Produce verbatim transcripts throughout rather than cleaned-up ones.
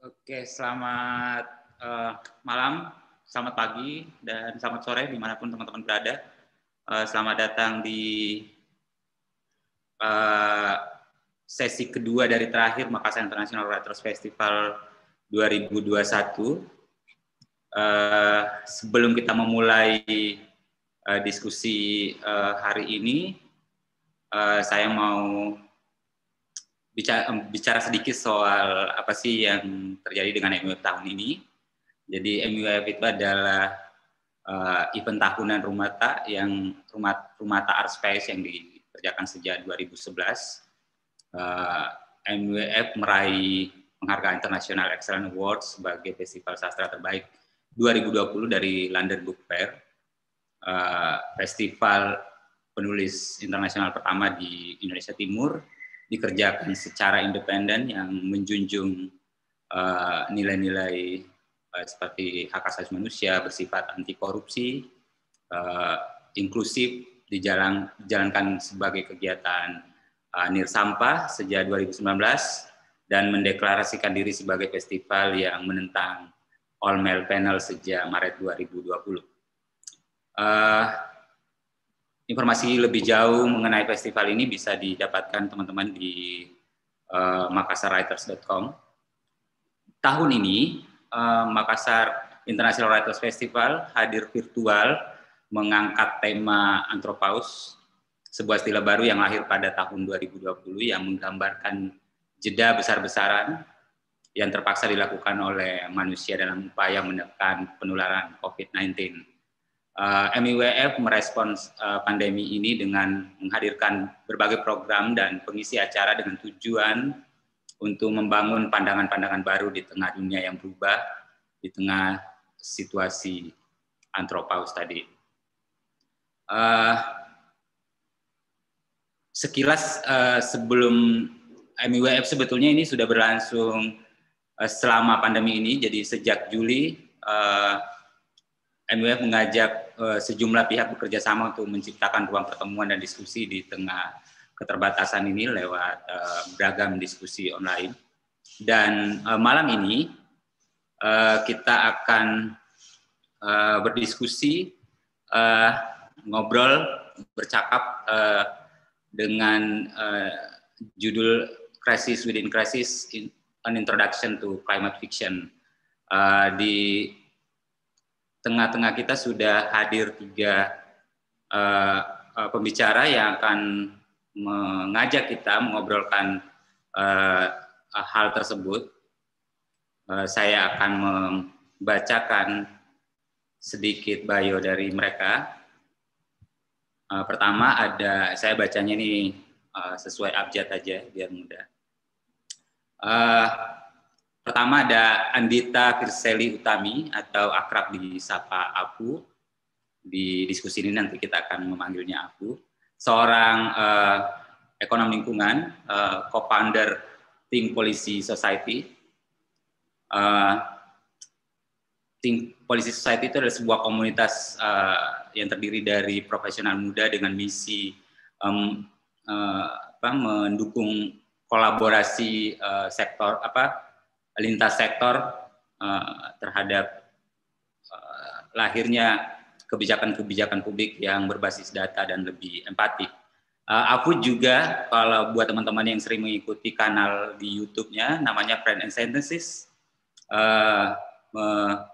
Oke, selamat uh, malam, selamat pagi, dan selamat sore dimanapun teman-teman berada. Uh, selamat datang di uh, sesi kedua dari terakhir Makassar International Writers Festival dua ribu dua puluh satu. Uh, sebelum kita memulai uh, diskusi uh, hari ini, uh, saya mau bicara, bicara sedikit soal apa sih yang terjadi dengan M U F tahun ini. Jadi M U F itu adalah uh, event tahunan Rumata yang Rumata, Rumata Art Space yang dikerjakan sejak dua ribu sebelas. Uh, M U F meraih penghargaan International Excellence Award sebagai festival sastra terbaik dua ribu dua puluh dari London Book Fair, uh, festival penulis internasional pertama di Indonesia Timur, dikerjakan secara independen yang menjunjung uh, nilai-nilai uh, seperti hak asasi manusia, bersifat anti korupsi, uh, inklusif, dijalan, dijalankan sebagai kegiatan uh, Nirsampah sejak dua ribu sembilan belas dan mendeklarasikan diri sebagai festival yang menentang all male panel sejak Maret dua ribu dua puluh. Uh, informasi lebih jauh mengenai festival ini bisa didapatkan teman-teman di uh, makassar writers dot com. Tahun ini uh, Makassar International Writers Festival hadir virtual mengangkat tema Anthropause, sebuah istilah baru yang lahir pada tahun dua ribu dua puluh yang menggambarkan jeda besar-besaran yang terpaksa dilakukan oleh manusia dalam upaya menekan penularan covid sembilan belas. Uh, M I W F merespons uh, pandemi ini dengan menghadirkan berbagai program dan pengisi acara dengan tujuan untuk membangun pandangan-pandangan baru di tengah dunia yang berubah, di tengah situasi Anthropause tadi. Uh, sekilas uh, sebelum M I W F sebetulnya ini sudah berlangsung uh, selama pandemi ini, jadi sejak Juli, uh, M I W F mengajak uh, sejumlah pihak bekerja sama untuk menciptakan ruang pertemuan dan diskusi di tengah keterbatasan ini lewat uh, beragam diskusi online. Dan uh, malam ini uh, kita akan uh, berdiskusi, uh, ngobrol, bercakap uh, dengan uh, judul Crisis Within Crisis, An Introduction to Climate Fiction. Uh, di tengah-tengah kita sudah hadir tiga uh, uh, pembicara yang akan mengajak kita mengobrolkan uh, hal tersebut. Uh, saya akan membacakan sedikit bio dari mereka. Uh, pertama ada, saya bacanya ini uh, sesuai abjad aja biar mudah. Uh, Pertama ada Andita Firseli Utami atau akrab disapa Apu. Di diskusi ini nanti kita akan memanggilnya Apu. Seorang uh, ekonom lingkungan, uh, co-founder Think Policy Society. Uh, Think Policy Society itu adalah sebuah komunitas uh, yang terdiri dari profesional muda dengan misi um, uh, apa, mendukung kolaborasi uh, sektor apa lintas sektor uh, terhadap uh, lahirnya kebijakan-kebijakan publik yang berbasis data dan lebih empati. Uh, aku juga, kalau buat teman-teman yang sering mengikuti kanal di YouTube-nya, namanya Friend and Synthesis, uh, me,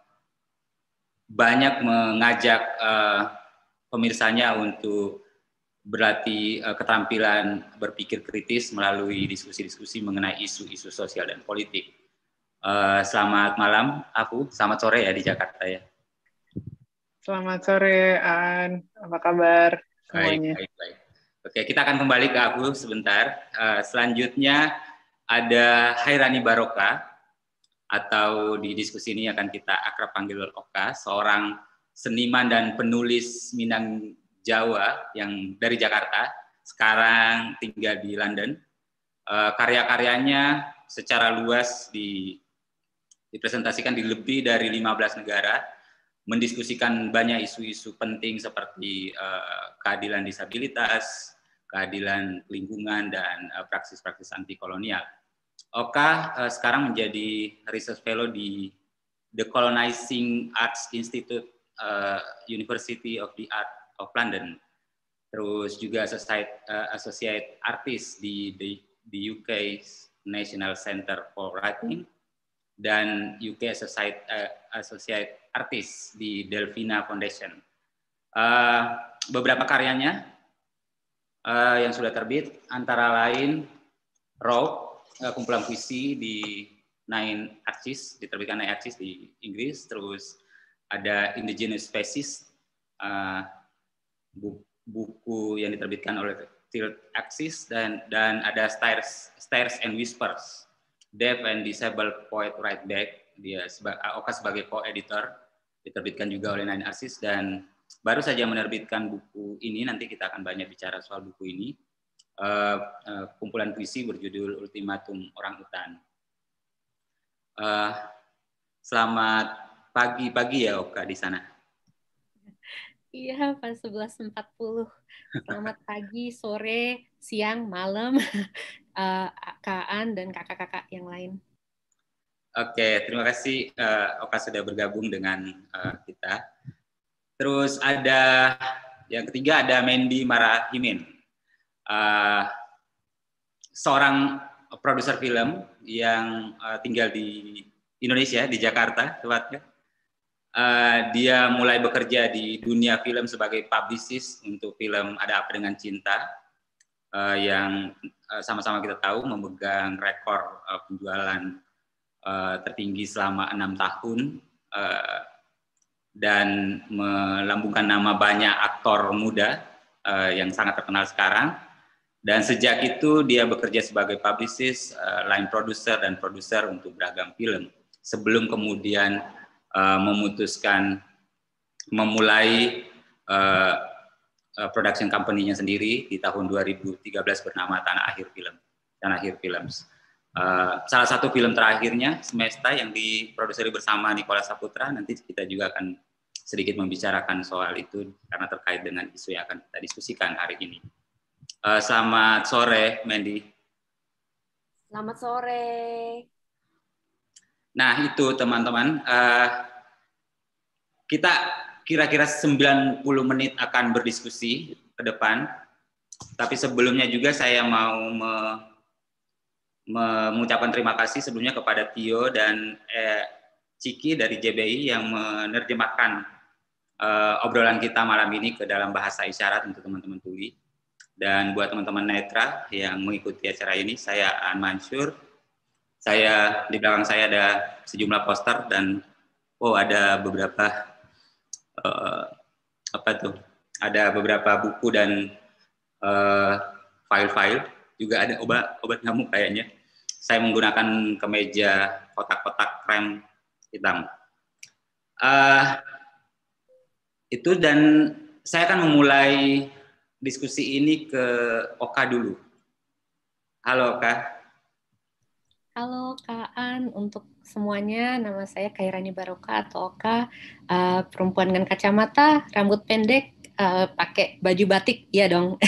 banyak mengajak uh, pemirsanya untuk berlatih uh, keterampilan berpikir kritis melalui diskusi-diskusi mengenai isu-isu sosial dan politik. Uh, selamat malam, aku. Selamat sore ya di Jakarta ya. Selamat sore, An. Apa kabar semuanya? Baik, baik, baik. Oke, kita akan kembali ke aku sebentar. Uh, selanjutnya ada Hairani Baroka, atau di diskusi ini akan kita akrab panggil Oka, seorang seniman dan penulis Minang Jawa yang dari Jakarta, sekarang tinggal di London. Uh, karya-karyanya secara luas di dipresentasikan di lebih dari lima belas negara, mendiskusikan banyak isu-isu penting seperti uh, keadilan disabilitas, keadilan lingkungan, dan uh, praksis-praksis anti kolonial. Oka uh, sekarang menjadi research fellow di The Colonizing Arts Institute, uh, University of the Art of London. Terus juga associate, uh, associate artist di, di, di U K National Center for Writing dan U K Associate, uh, Associate Artist di Delphina Foundation. Uh, beberapa karyanya uh, yang sudah terbit antara lain Raw, uh, kumpulan puisi di Nine Axis, diterbitkan Nine Axis di Inggris, terus ada Indigenous Species, uh, buku, buku yang diterbitkan oleh Third Axis, dan dan ada Stairs, Stairs and Whispers, Deaf and Disabled Poet Write Back, dia seba, Oka sebagai co-editor, diterbitkan juga oleh Nine Axis, dan baru saja menerbitkan buku ini, nanti kita akan banyak bicara soal buku ini, uh, uh, kumpulan puisi berjudul Ultimatum Orang Utan. Uh, selamat pagi-pagi ya Oka di sana. Iya, pas sebelas empat puluh. Selamat pagi, sore, siang, malam, uh, Kak An dan kakak-kakak yang lain. Oke, terima kasih uh, Oka sudah bergabung dengan uh, kita. Terus ada yang ketiga ada Mandy Marahimin, uh, seorang produser film yang uh, tinggal di Indonesia, di Jakarta tepatnya. Uh, dia mulai bekerja di dunia film sebagai publicist untuk film Ada Apa Dengan Cinta, uh, yang uh, sama-sama kita tahu memegang rekor uh, penjualan uh, tertinggi selama enam tahun, uh, dan melambungkan nama banyak aktor muda uh, yang sangat terkenal sekarang. Dan sejak itu dia bekerja sebagai publicist, uh, line producer, dan produser untuk beragam film. Sebelum kemudian uh, memutuskan memulai uh, uh, production company-nya sendiri di tahun dua ribu tiga belas bernama Tanah Akhir Film, Tanah Akhir Films. Uh, salah satu film terakhirnya, Semesta, yang diproduksi bersama Nicholas Saputra, nanti kita juga akan sedikit membicarakan soal itu karena terkait dengan isu yang akan kita diskusikan hari ini. Uh, selamat sore, Mandy. Selamat sore. Nah, itu teman-teman, uh, kita kira-kira sembilan puluh menit akan berdiskusi ke depan. Tapi sebelumnya juga saya mau me mengucapkan terima kasih sebelumnya kepada Tio dan eh, Ciki dari J B I yang menerjemahkan uh, obrolan kita malam ini ke dalam bahasa isyarat untuk teman-teman tuli. Dan buat teman-teman netra yang mengikuti acara ini, saya An Mansur. Saya di belakang saya ada sejumlah poster dan oh ada beberapa uh, apa tuh? Ada beberapa buku dan file-file. Uh, juga ada obat obat nyamuk kayaknya. Saya menggunakan kemeja kotak-kotak krem hitam. Uh, itu dan saya akan memulai diskusi ini ke Oka dulu. Halo Oka. Halo Kak An, untuk semuanya nama saya Khairani Baroka atau Oka, uh, perempuan dengan kacamata, rambut pendek, uh, pakai baju batik, ya dong.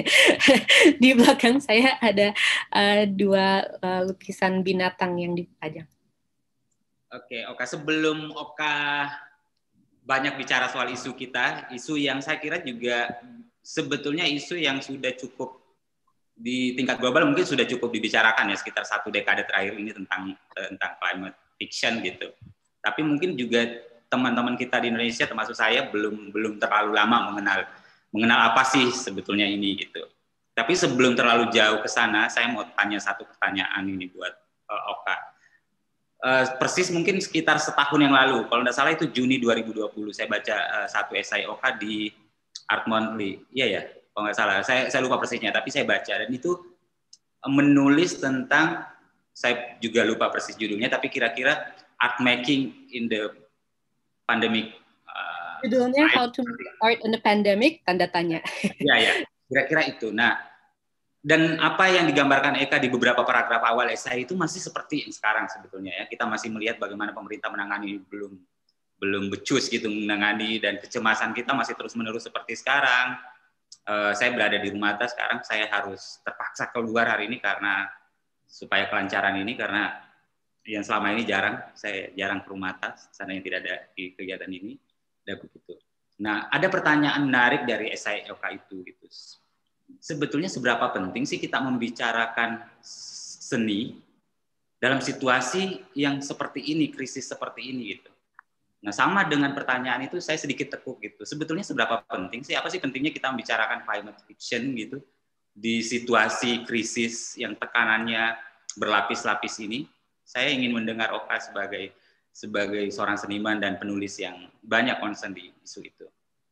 Di belakang saya ada uh, dua uh, lukisan binatang yang dipajang. Oke, Oka, sebelum Oka banyak bicara soal isu kita, isu yang saya kira juga sebetulnya isu yang sudah cukup di tingkat global mungkin sudah cukup dibicarakan ya sekitar satu dekade terakhir ini tentang tentang climate fiction gitu. Tapi mungkin juga teman-teman kita di Indonesia termasuk saya belum belum terlalu lama mengenal mengenal apa sih sebetulnya ini gitu. Tapi sebelum terlalu jauh ke sana, saya mau tanya satu pertanyaan ini buat uh, Oka. Uh, persis mungkin sekitar setahun yang lalu, kalau tidak salah itu Juni dua ribu dua puluh, saya baca uh, satu esai Oka di Art Monthly. Iya ya, kalau nggak salah. Saya, saya lupa persisnya, tapi saya baca. Dan itu menulis tentang, saya juga lupa persis judulnya, tapi kira-kira art making in the pandemic. Uh, Judulnya How to Make Art in the Pandemic, tanda tanya. Iya, ya, kira-kira itu. Nah, dan apa yang digambarkan Eka di beberapa paragraf awal esai itu masih seperti yang sekarang sebetulnya ya. Kita masih melihat bagaimana pemerintah menangani belum belum becus gitu menangani, dan kecemasan kita masih terus-menerus seperti sekarang. Uh, saya berada di rumah atas sekarang, saya harus terpaksa keluar hari ini karena supaya kelancaran ini, karena yang selama ini jarang, saya jarang ke rumah atas, sana yang tidak ada di kegiatan ini, ada begitu. Nah, ada pertanyaan menarik dari S I O K itu, gitu. Sebetulnya seberapa penting sih kita membicarakan seni dalam situasi yang seperti ini, krisis seperti ini, gitu. Nah, sama dengan pertanyaan itu saya sedikit tekuk gitu. Sebetulnya seberapa penting sih, apa sih pentingnya kita membicarakan climate fiction gitu di situasi krisis yang tekanannya berlapis-lapis ini? Saya ingin mendengar Oka sebagai sebagai seorang seniman dan penulis yang banyak concern di isu itu.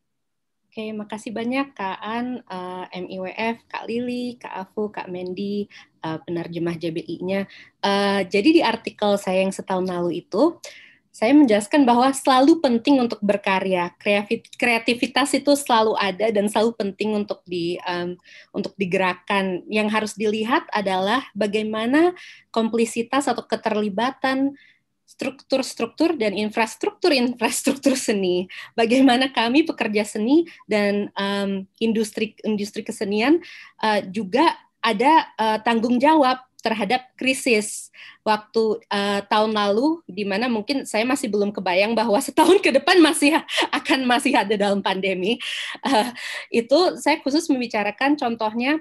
Oke, makasih banyak Kak An, uh, M I W F, Kak Lili, Kak Afu, Kak Mendy, uh, penerjemah J B I-nya. Uh, jadi di artikel saya yang setahun lalu itu, saya menjelaskan bahwa selalu penting untuk berkarya, kreativitas itu selalu ada dan selalu penting untuk di um, untuk digerakkan. Yang harus dilihat adalah bagaimana komplisitas atau keterlibatan struktur-struktur dan infrastruktur-infrastruktur seni. Bagaimana kami pekerja seni dan um, industri industri kesenian uh, juga ada uh, tanggung jawab terhadap krisis waktu uh, tahun lalu, di mana mungkin saya masih belum kebayang bahwa setahun ke depan masih akan masih ada dalam pandemi. Uh, itu saya khusus membicarakan contohnya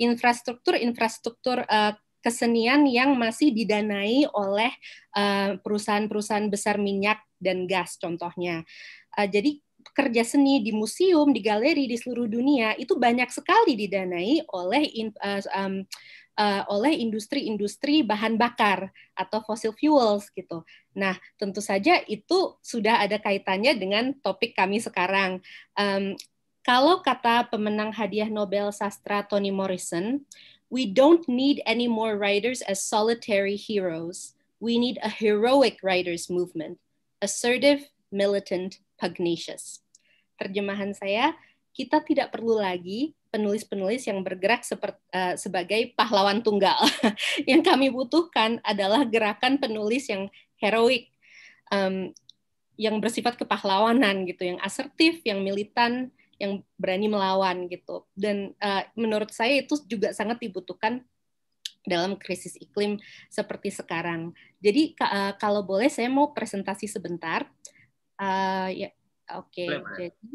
infrastruktur-infrastruktur uh, kesenian yang masih didanai oleh uh, perusahaan-perusahaan besar minyak dan gas contohnya. Uh, jadi pekerja seni di museum, di galeri di seluruh dunia itu banyak sekali didanai oleh in, uh, um, uh, oleh industri-industri bahan bakar atau fossil fuels gitu. Nah, tentu saja itu sudah ada kaitannya dengan topik kami sekarang. Um, kalau kata pemenang hadiah Nobel sastra Toni Morrison, we don't need any more writers as solitary heroes. We need a heroic writers movement, assertive, militant, pugnacious. Terjemahan saya, kita tidak perlu lagi penulis-penulis yang bergerak seperti, uh, sebagai pahlawan tunggal. Yang kami butuhkan adalah gerakan penulis yang heroik, um, yang bersifat kepahlawanan gitu, yang asertif, yang militan, yang berani melawan gitu. Dan uh, menurut saya itu juga sangat dibutuhkan dalam krisis iklim seperti sekarang. Jadi uh, kalau boleh saya mau presentasi sebentar. Uh, ya, oke. Okay. Jadi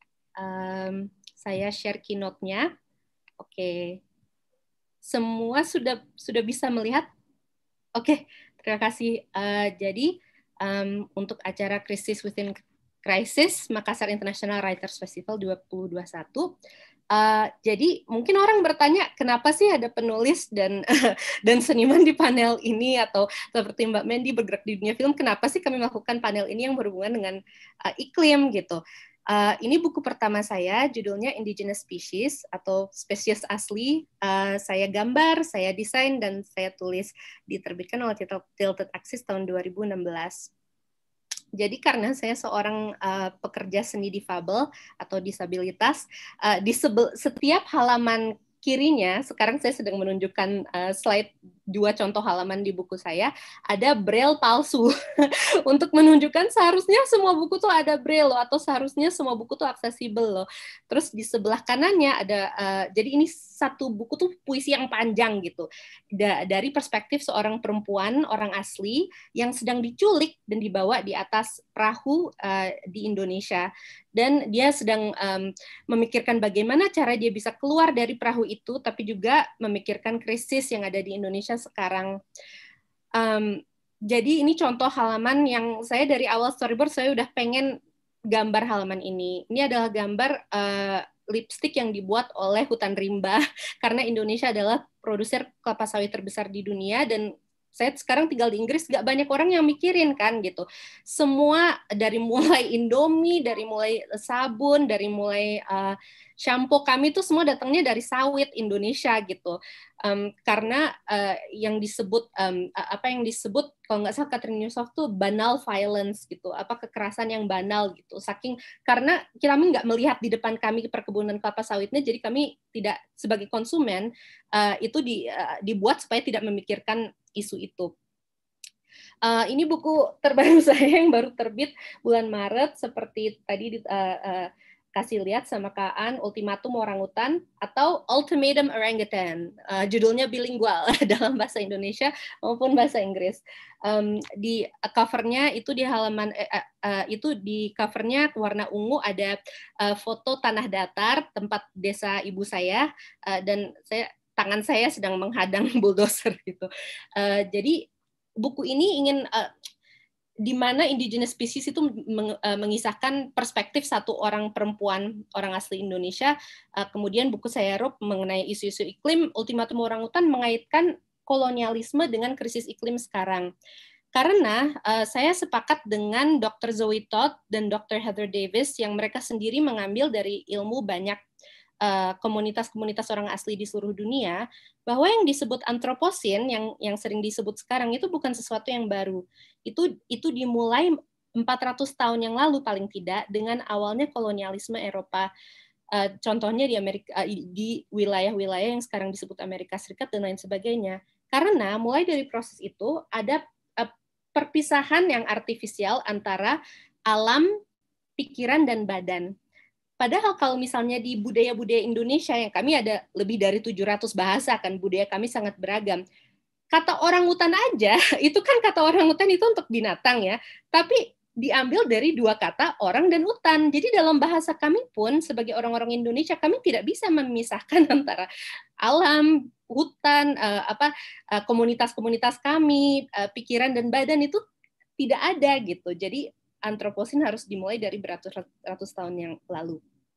um, saya share keynote-nya. Oke. Okay. Semua sudah sudah bisa melihat? Oke, okay. Terima kasih. Uh, jadi um, untuk acara Crisis Within Crisis Makassar International Writers Festival dua ribu dua puluh satu. Uh, jadi mungkin orang bertanya kenapa sih ada penulis dan dan seniman di panel ini, atau seperti Mbak Mendy bergerak di dunia film, kenapa sih kami melakukan panel ini yang berhubungan dengan uh, iklim gitu. Uh, ini buku pertama saya, judulnya Indigenous Species atau spesies asli. Uh, saya gambar, saya desain, dan saya tulis, diterbitkan oleh Tilted Axis tahun dua ribu enam belas. Jadi karena saya seorang uh, pekerja seni difabel atau disabilitas, uh, di setiap halaman kirinya, sekarang saya sedang menunjukkan uh, slide dua contoh halaman di buku saya, ada braille palsu untuk menunjukkan seharusnya semua buku tuh ada braille loh, atau seharusnya semua buku tuh aksesibel loh. Terus di sebelah kanannya ada, uh, jadi ini satu buku tuh puisi yang panjang gitu, da dari perspektif seorang perempuan, orang asli yang sedang diculik dan dibawa di atas perahu uh, di Indonesia. Dan dia sedang um, memikirkan bagaimana cara dia bisa keluar dari perahu itu, tapi juga memikirkan krisis yang ada di Indonesia sekarang. Um, jadi ini contoh halaman yang saya dari awal storyboard saya udah pengen gambar halaman ini. Ini adalah gambar uh, lipstick yang dibuat oleh hutan rimba, karena Indonesia adalah produser kelapa sawit terbesar di dunia, dan saya sekarang tinggal di Inggris, gak banyak orang yang mikirin kan gitu. Semua dari mulai Indomie, dari mulai sabun, dari mulai uh, shampoo kami itu semua datangnya dari sawit Indonesia gitu. Um, karena uh, yang disebut um, apa yang disebut kalau nggak salah Catherine Newsoft tuh banal violence gitu, apa kekerasan yang banal gitu. Saking karena kami nggak melihat di depan kami perkebunan kelapa sawitnya, jadi kami tidak sebagai konsumen uh, itu di, uh, dibuat supaya tidak memikirkan isu itu. Uh, ini buku terbaru saya yang baru terbit bulan Maret, seperti tadi uh, uh, kasih lihat sama Kaan Ultimatum Orangutan atau Ultimatum Orangutan. Uh, judulnya bilingual dalam bahasa Indonesia maupun bahasa Inggris. Um, di covernya itu di halaman uh, uh, itu di covernya warna ungu ada uh, foto tanah datar tempat desa ibu saya uh, dan saya tangan saya sedang menghadang bulldozer gitu. Uh, jadi buku ini ingin uh, di mana indigenous species itu mengisahkan perspektif satu orang perempuan orang asli Indonesia. Kemudian buku saya Rup mengenai isu-isu iklim, Ultimatum Orangutan mengaitkan kolonialisme dengan krisis iklim sekarang. Karena uh, saya sepakat dengan dokter Zoe Todd dan dokter Heather Davis yang mereka sendiri mengambil dari ilmu banyak komunitas-komunitas uh, orang asli di seluruh dunia, bahwa yang disebut antroposin yang yang sering disebut sekarang itu bukan sesuatu yang baru. Itu itu dimulai empat ratus tahun yang lalu paling tidak dengan awalnya kolonialisme Eropa. Uh, contohnya di Amerika uh, di wilayah-wilayah yang sekarang disebut Amerika Serikat dan lain sebagainya. Karena mulai dari proses itu ada uh, perpisahan yang artifisial antara alam, pikiran dan badan. Padahal kalau misalnya di budaya-budaya Indonesia yang kami ada lebih dari tujuh ratus bahasa kan, budaya kami sangat beragam. Kata orangutan aja, itu kan kata orangutan itu untuk binatang ya, tapi diambil dari dua kata orang dan utan. Jadi dalam bahasa kami pun sebagai orang-orang Indonesia kami tidak bisa memisahkan antara alam, hutan, uh, apa uh, komunitas-komunitas kami, uh, pikiran dan badan itu tidak ada gitu. Jadi antroposin harus dimulai dari beratus-ratus tahun yang lalu.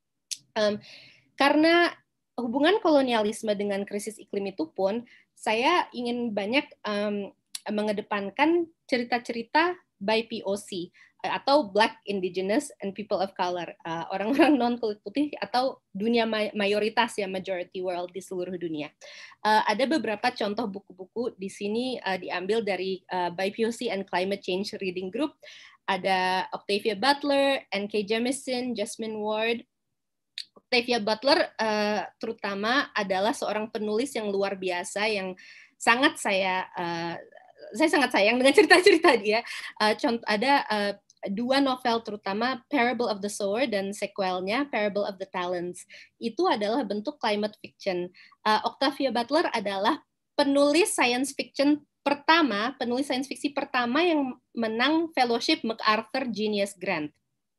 Um, karena hubungan kolonialisme dengan krisis iklim itu pun, saya ingin banyak um, mengedepankan cerita-cerita by P O C atau Black, Indigenous, and People of Color, uh, orang-orang non kulit putih atau dunia mayoritas ya, majority world di seluruh dunia. Uh, ada beberapa contoh buku-buku di sini uh, diambil dari uh, by P O C and Climate Change Reading Group. Ada Octavia Butler, N K Jemisin, Jasmine Ward. Octavia Butler uh, terutama adalah seorang penulis yang luar biasa yang sangat saya uh, saya sangat sayang dengan cerita-cerita dia. Uh, contoh ada uh, dua novel terutama Parable of the Sower dan sequelnya Parable of the Talents. Itu adalah bentuk climate fiction. Uh, Octavia Butler adalah penulis science fiction pertama, penulis science fiction pertama yang menang Fellowship MacArthur Genius Grant.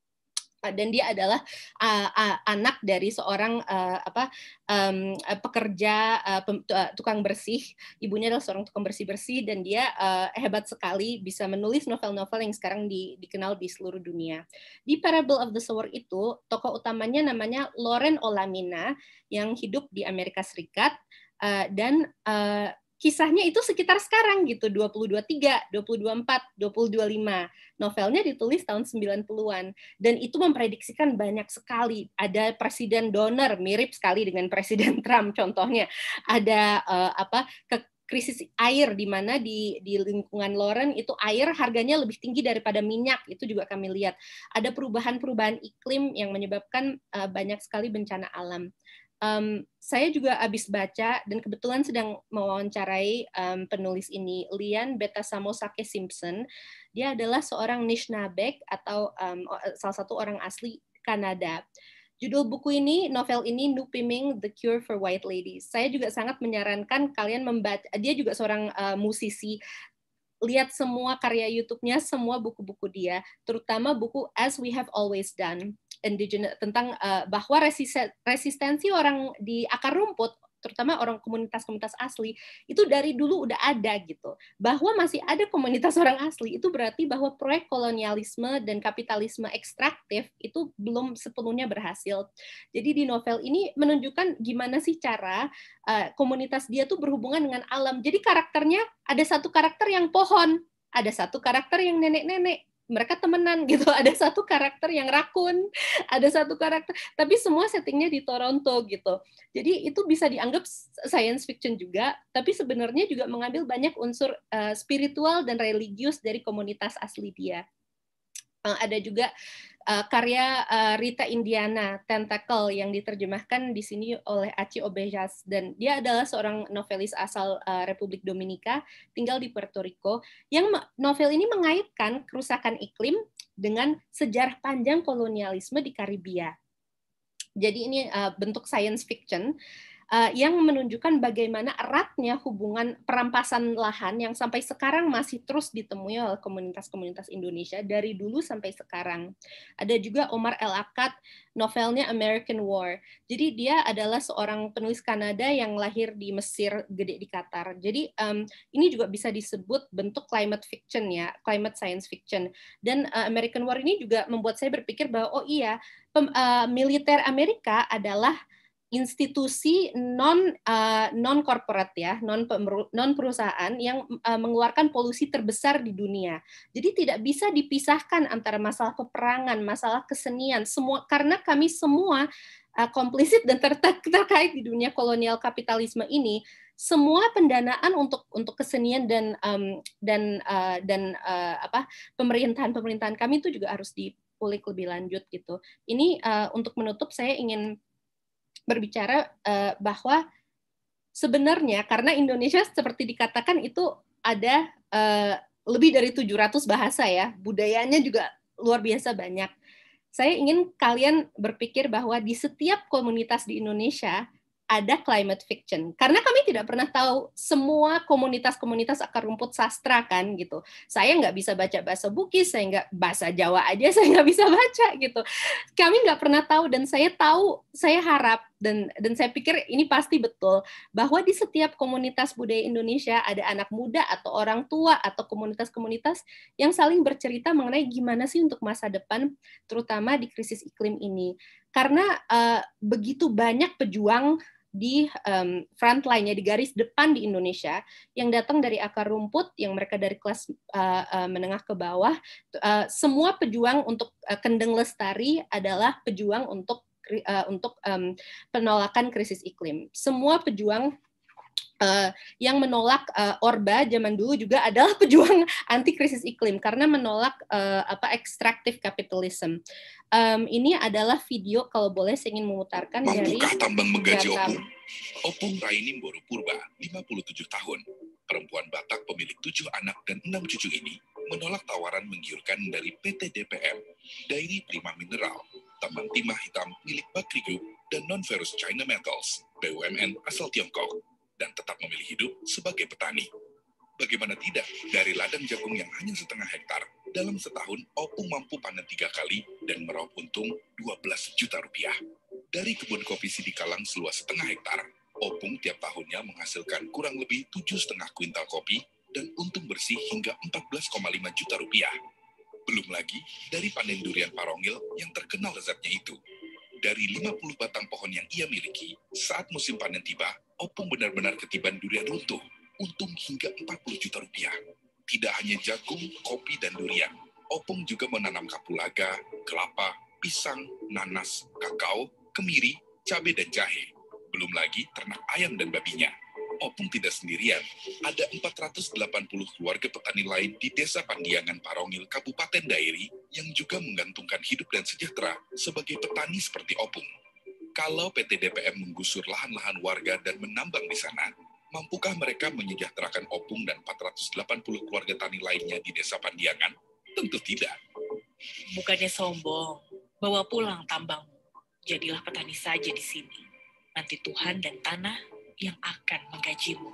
Dan dia adalah uh, uh, anak dari seorang uh, apa um, pekerja uh, pem, uh, tukang bersih. Ibunya adalah seorang tukang bersih-bersih dan dia uh, hebat sekali bisa menulis novel-novel yang sekarang di, dikenal di seluruh dunia. Di Parable of the Sower itu tokoh utamanya namanya Lauren Olamina yang hidup di Amerika Serikat uh, dan uh, kisahnya itu sekitar sekarang gitu, dua puluh dua tiga, dua puluh dua empat, dua puluh dua lima. Novelnya ditulis tahun sembilan puluhan dan itu memprediksikan banyak sekali. Ada presiden donor mirip sekali dengan Presiden Trump contohnya. Ada uh, apa ke krisis air di mana di di lingkungan Lauren itu air harganya lebih tinggi daripada minyak, itu juga kami lihat. Ada perubahan-perubahan iklim yang menyebabkan uh, banyak sekali bencana alam. Um, saya juga habis baca dan kebetulan sedang mewawancarai um, penulis ini, Lian Betasamosake Simpson. Dia adalah seorang Anishinaabe atau um, salah satu orang asli Kanada. Judul buku ini, novel ini, Nupiming, The Cure for White Ladies. Saya juga sangat menyarankan kalian membaca, dia juga seorang uh, musisi. Lihat semua karya YouTube-nya, semua buku-buku dia, terutama buku As We Have Always Done. Indigenous, tentang uh, bahwa resistensi orang di akar rumput, terutama orang komunitas-komunitas asli, itu dari dulu udah ada gitu. Bahwa masih ada komunitas orang asli, itu berarti bahwa proyek kolonialisme dan kapitalisme ekstraktif itu belum sepenuhnya berhasil. Jadi di novel ini menunjukkan gimana sih cara uh, komunitas dia tuh berhubungan dengan alam. Jadi karakternya, ada satu karakter yang pohon, ada satu karakter yang nenek-nenek, mereka temenan gitu, ada satu karakter yang rakun, ada satu karakter, tapi semua settingnya di Toronto gitu. Jadi itu bisa dianggap science fiction juga, tapi sebenarnya juga mengambil banyak unsur uh, spiritual dan religius dari komunitas asli dia. Uh, ada juga uh, karya uh, Rita Indiana, Tentacle, yang diterjemahkan di sini oleh Aci Obejas, dan dia adalah seorang novelis asal uh, Republik Dominika, tinggal di Puerto Rico, yang novel ini mengaitkan kerusakan iklim dengan sejarah panjang kolonialisme di Karibia. Jadi ini uh, bentuk science fiction Uh, yang menunjukkan bagaimana eratnya hubungan perampasan lahan yang sampai sekarang masih terus ditemui oleh komunitas-komunitas Indonesia dari dulu sampai sekarang. Ada juga Omar El Akkad, novelnya American War. Jadi dia adalah seorang penulis Kanada yang lahir di Mesir, gede di Qatar. Jadi um, ini juga bisa disebut bentuk climate fiction ya, climate science fiction. Dan uh, American War ini juga membuat saya berpikir bahwa oh iya, pem, uh, militer Amerika adalah institusi non uh, non corporate ya, non non perusahaan yang uh, mengeluarkan polusi terbesar di dunia. Jadi tidak bisa dipisahkan antara masalah peperangan, masalah kesenian, semua karena kami semua uh, komplisit dan ter terkait di dunia kolonial kapitalisme ini. Semua pendanaan untuk untuk kesenian dan um, dan uh, dan uh, apa pemerintahan pemerintahan kami itu juga harus dipulik lebih lanjut gitu. Ini uh, untuk menutup saya ingin berbicara uh, bahwa sebenarnya karena Indonesia seperti dikatakan itu ada uh, lebih dari tujuh ratus bahasa ya, budayanya juga luar biasa banyak. Saya ingin kalian berpikir bahwa di setiap komunitas di Indonesia ada climate fiction. Karena kami tidak pernah tahu semua komunitas-komunitas akar rumput sastra kan gitu. Saya nggak bisa baca bahasa Bugis, saya nggak bahasa Jawa aja saya nggak bisa baca gitu. Kami nggak pernah tahu dan saya tahu, saya harap dan dan saya pikir ini pasti betul bahwa di setiap komunitas budaya Indonesia ada anak muda atau orang tua atau komunitas-komunitas yang saling bercerita mengenai gimana sih untuk masa depan, terutama di krisis iklim ini. Karena uh, begitu banyak pejuang di um, front line-nya, di garis depan di Indonesia, yang datang dari akar rumput, yang mereka dari kelas uh, uh, menengah ke bawah, uh, semua pejuang untuk uh, Kendeng Lestari adalah pejuang untuk uh, untuk um, penolakan krisis iklim. Semua pejuang Uh, yang menolak uh, Orba zaman dulu juga adalah pejuang anti krisis iklim karena menolak uh, apa extractive capitalism. Um, ini adalah video kalau boleh saya ingin memutarkan dari Mampukah tambang menggaji Opung? Opung Raini Mboro Purba, lima puluh tujuh tahun, perempuan Batak pemilik tujuh anak dan enam cucu ini menolak tawaran menggiurkan dari P T D P M, Dairy Prima Mineral, tambang timah hitam milik Bakri Group dan Non-Ferrous China Metals, B U M N asal Tiongkok, dan tetap memilih hidup sebagai petani. Bagaimana tidak, dari ladang jagung yang hanya setengah hektar, dalam setahun Opung mampu panen tiga kali dan meraup untung dua belas juta rupiah. Dari kebun kopi Sidikalang seluas setengah hektar, Opung tiap tahunnya menghasilkan kurang lebih tujuh setengah kuintal kopi dan untung bersih hingga empat belas koma lima juta rupiah. Belum lagi dari panen durian Parongil yang terkenal lezatnya itu. Dari lima puluh batang pohon yang ia miliki, saat musim panen tiba, Opung benar-benar ketiban durian runtuh, untung hingga empat puluh juta rupiah. Tidak hanya jagung, kopi, dan durian, Opung juga menanam kapulaga, kelapa, pisang, nanas, kakao, kemiri, cabai, dan jahe. Belum lagi ternak ayam dan babinya. Opung tidak sendirian, ada empat ratus delapan puluh keluarga petani lain di Desa Pandiangan Parongil, Kabupaten Dairi, yang juga menggantungkan hidup dan sejahtera sebagai petani seperti Opung. Kalau P T D P M menggusur lahan-lahan warga dan menambang di sana, mampukah mereka menyejahterakan Opung dan empat ratus delapan puluh keluarga tani lainnya di Desa Pandiangan? Tentu tidak. Bukannya sombong, bawa pulang tambangmu. Jadilah petani saja di sini. Nanti Tuhan dan tanah yang akan menggajimu.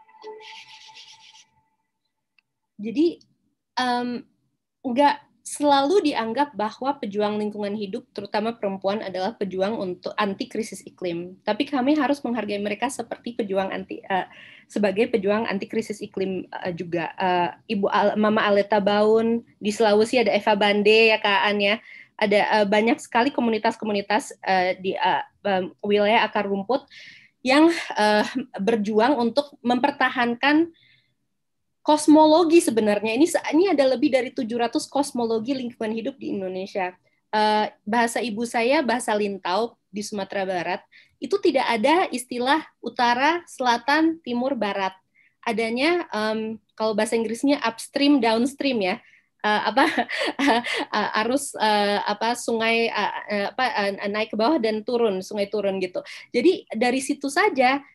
Jadi um, nggak selalu dianggap bahwa pejuang lingkungan hidup, terutama perempuan, adalah pejuang untuk anti krisis iklim. Tapi kami harus menghargai mereka seperti pejuang anti uh, sebagai pejuang anti krisis iklim uh, juga. Uh, Ibu Al, Mama Aleta Baun di Sulawesi, ada Eva Bande ya Kak An ya. Ada uh, banyak sekali komunitas-komunitas uh, di uh, um, wilayah akar rumput yang uh, berjuang untuk mempertahankan kosmologi sebenarnya. Ini ini ada lebih dari tujuh ratus kosmologi lingkungan hidup di Indonesia. Uh, bahasa ibu saya bahasa Lintau di Sumatera Barat. Itu tidak ada istilah utara, selatan, timur, barat. Adanya um, kalau bahasa Inggrisnya upstream, downstream ya. Uh, apa uh, arus uh, apa sungai uh, uh, apa uh, naik ke bawah dan turun, sungai turun gitu. Jadi dari situ saja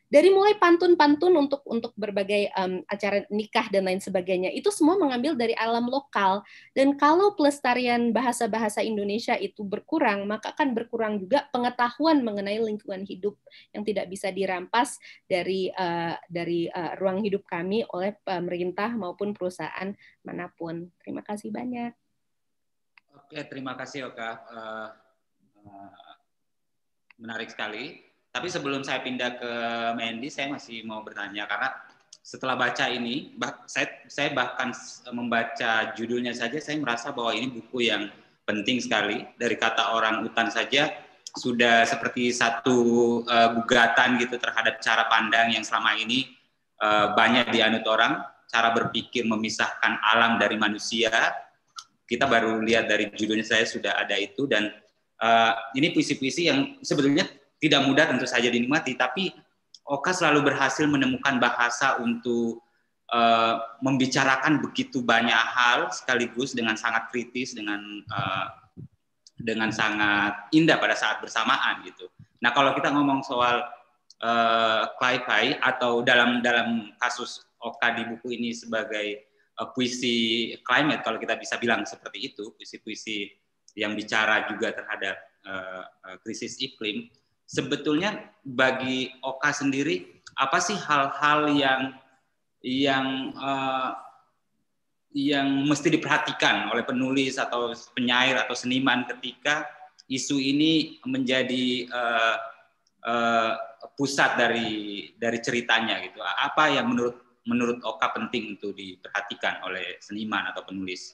dari mulai pantun-pantun untuk untuk berbagai um, acara nikah dan lain sebagainya, itu semua mengambil dari alam lokal. Dan kalau pelestarian bahasa-bahasa Indonesia itu berkurang, maka akan berkurang juga pengetahuan mengenai lingkungan hidup yang tidak bisa dirampas dari uh, dari uh, ruang hidup kami oleh pemerintah maupun perusahaan manapun. Terima kasih banyak. Oke, terima kasih Oka. Uh, uh, menarik sekali. Tapi sebelum saya pindah ke Mandy, saya masih mau bertanya karena setelah baca ini, bah, saya, saya bahkan membaca judulnya saja, saya merasa bahwa ini buku yang penting sekali. Dari kata orang utan saja sudah seperti satu uh, gugatan gitu terhadap cara pandang yang selama ini uh, banyak dianut orang, cara berpikir memisahkan alam dari manusia. Kita baru lihat dari judulnya saya sudah ada itu, dan uh, ini puisi-puisi yang sebetulnya tidak mudah tentu saja dinikmati, tapi Oka selalu berhasil menemukan bahasa untuk uh, membicarakan begitu banyak hal sekaligus dengan sangat kritis, dengan uh, dengan sangat indah pada saat bersamaan gitu. Nah, kalau kita ngomong soal uh, Clive atau dalam dalam kasus Oka di buku ini sebagai uh, puisi climate, kalau kita bisa bilang seperti itu, puisi-puisi yang bicara juga terhadap uh, uh, krisis iklim. Sebetulnya bagi Oka sendiri, apa sih hal-hal yang yang uh, yang mesti diperhatikan oleh penulis atau penyair atau seniman ketika isu ini menjadi uh, uh, pusat dari dari ceritanya gitu? Apa yang menurut menurut Oka penting untuk diperhatikan oleh seniman atau penulis?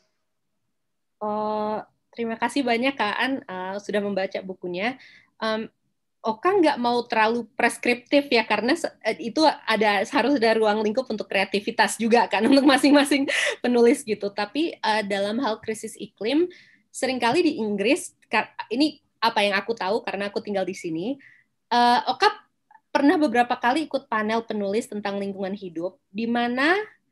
Oh, terima kasih banyak Kak An uh, sudah membaca bukunya. Um, Oka nggak mau terlalu preskriptif ya, karena itu ada harus ada ruang lingkup untuk kreativitas juga kan untuk masing-masing penulis gitu. Tapi uh, dalam hal krisis iklim, seringkali di Inggris, ini apa yang aku tahu karena aku tinggal di sini, uh, Oka pernah beberapa kali ikut panel penulis tentang lingkungan hidup, di mana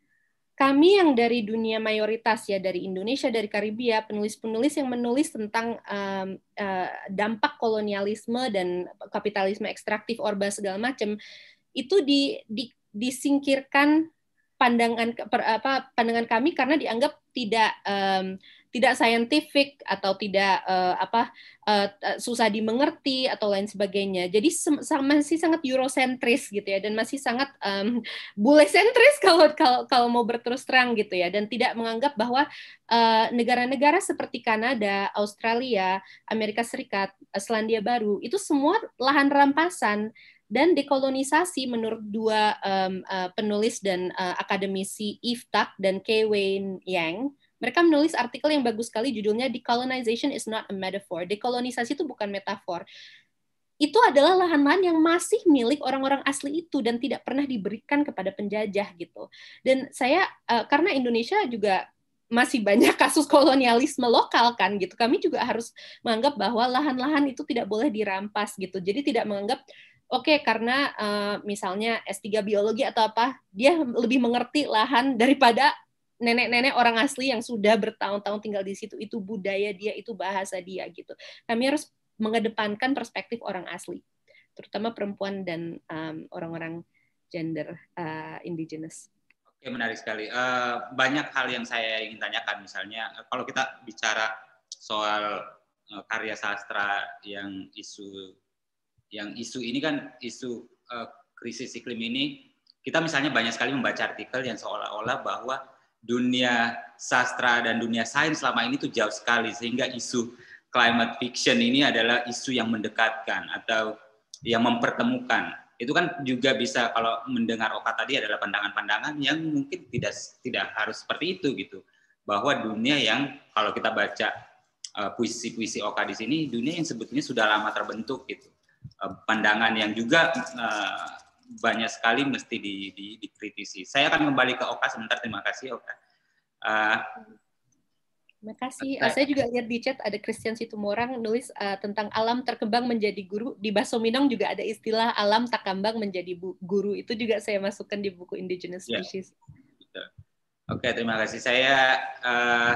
kami yang dari dunia mayoritas ya, dari Indonesia, dari Karibia, penulis-penulis yang menulis tentang um, uh, dampak kolonialisme dan kapitalisme ekstraktif orba segala macam, itu di, di, disingkirkan pandangan per, apa, pandangan kami karena dianggap tidak um, tidak scientific atau tidak uh, apa uh, susah dimengerti atau lain sebagainya. Jadi masih sangat eurosentris gitu ya, dan masih sangat um, bule-sentris kalau kalau kalau mau berterus terang gitu ya, dan tidak menganggap bahwa uh, negara-negara seperti Kanada, Australia, Amerika Serikat, Selandia Baru itu semua lahan rampasan dan dekolonisasi menurut dua um, uh, penulis dan uh, akademisi Eve Tuck dan Kay Wayne Yang. Mereka menulis artikel yang bagus sekali, judulnya Decolonization is not a metaphor. Dekolonisasi itu bukan metafor. Itu adalah lahan-lahan yang masih milik orang-orang asli itu dan tidak pernah diberikan kepada penjajah gitu. Dan saya uh, karena Indonesia juga masih banyak kasus kolonialisme lokal kan gitu. Kami juga harus menganggap bahwa lahan-lahan itu tidak boleh dirampas gitu. Jadi tidak menganggap oke, okay, karena uh, misalnya S tiga biologi atau apa, dia lebih mengerti lahan daripada nenek-nenek orang asli yang sudah bertahun-tahun tinggal di situ. Itu budaya dia, itu bahasa dia gitu. Kami harus mengedepankan perspektif orang asli, terutama perempuan dan um, orang-orang gender uh, indigenous. Oke, menarik sekali. Uh, banyak hal yang saya ingin tanyakan, misalnya kalau kita bicara soal uh, karya sastra yang isu yang isu ini kan isu uh, krisis iklim ini, kita misalnya banyak sekali membaca artikel yang seolah-olah bahwa dunia sastra dan dunia sains selama ini tuh jauh sekali, sehingga isu climate fiction ini adalah isu yang mendekatkan atau yang mempertemukan. Itu kan juga bisa, kalau mendengar Oka tadi, adalah pandangan-pandangan yang mungkin tidak tidak harus seperti itu gitu. Bahwa dunia yang kalau kita baca uh, puisi-puisi Oka di sini, dunia yang sebetulnya sudah lama terbentuk gitu. Pandangan yang juga uh, banyak sekali mesti di, di, dikritisi. Saya akan kembali ke Oka sebentar. Terima kasih Oka. Uh, Terima kasih. Uh, saya juga lihat di chat ada Christian Situmorang nulis uh, tentang alam terkembang menjadi guru. Di Baso Minang juga ada istilah alam tak kembang menjadi guru. Itu juga saya masukkan di buku Indigenous Species. Ya, oke, terima kasih. Saya uh,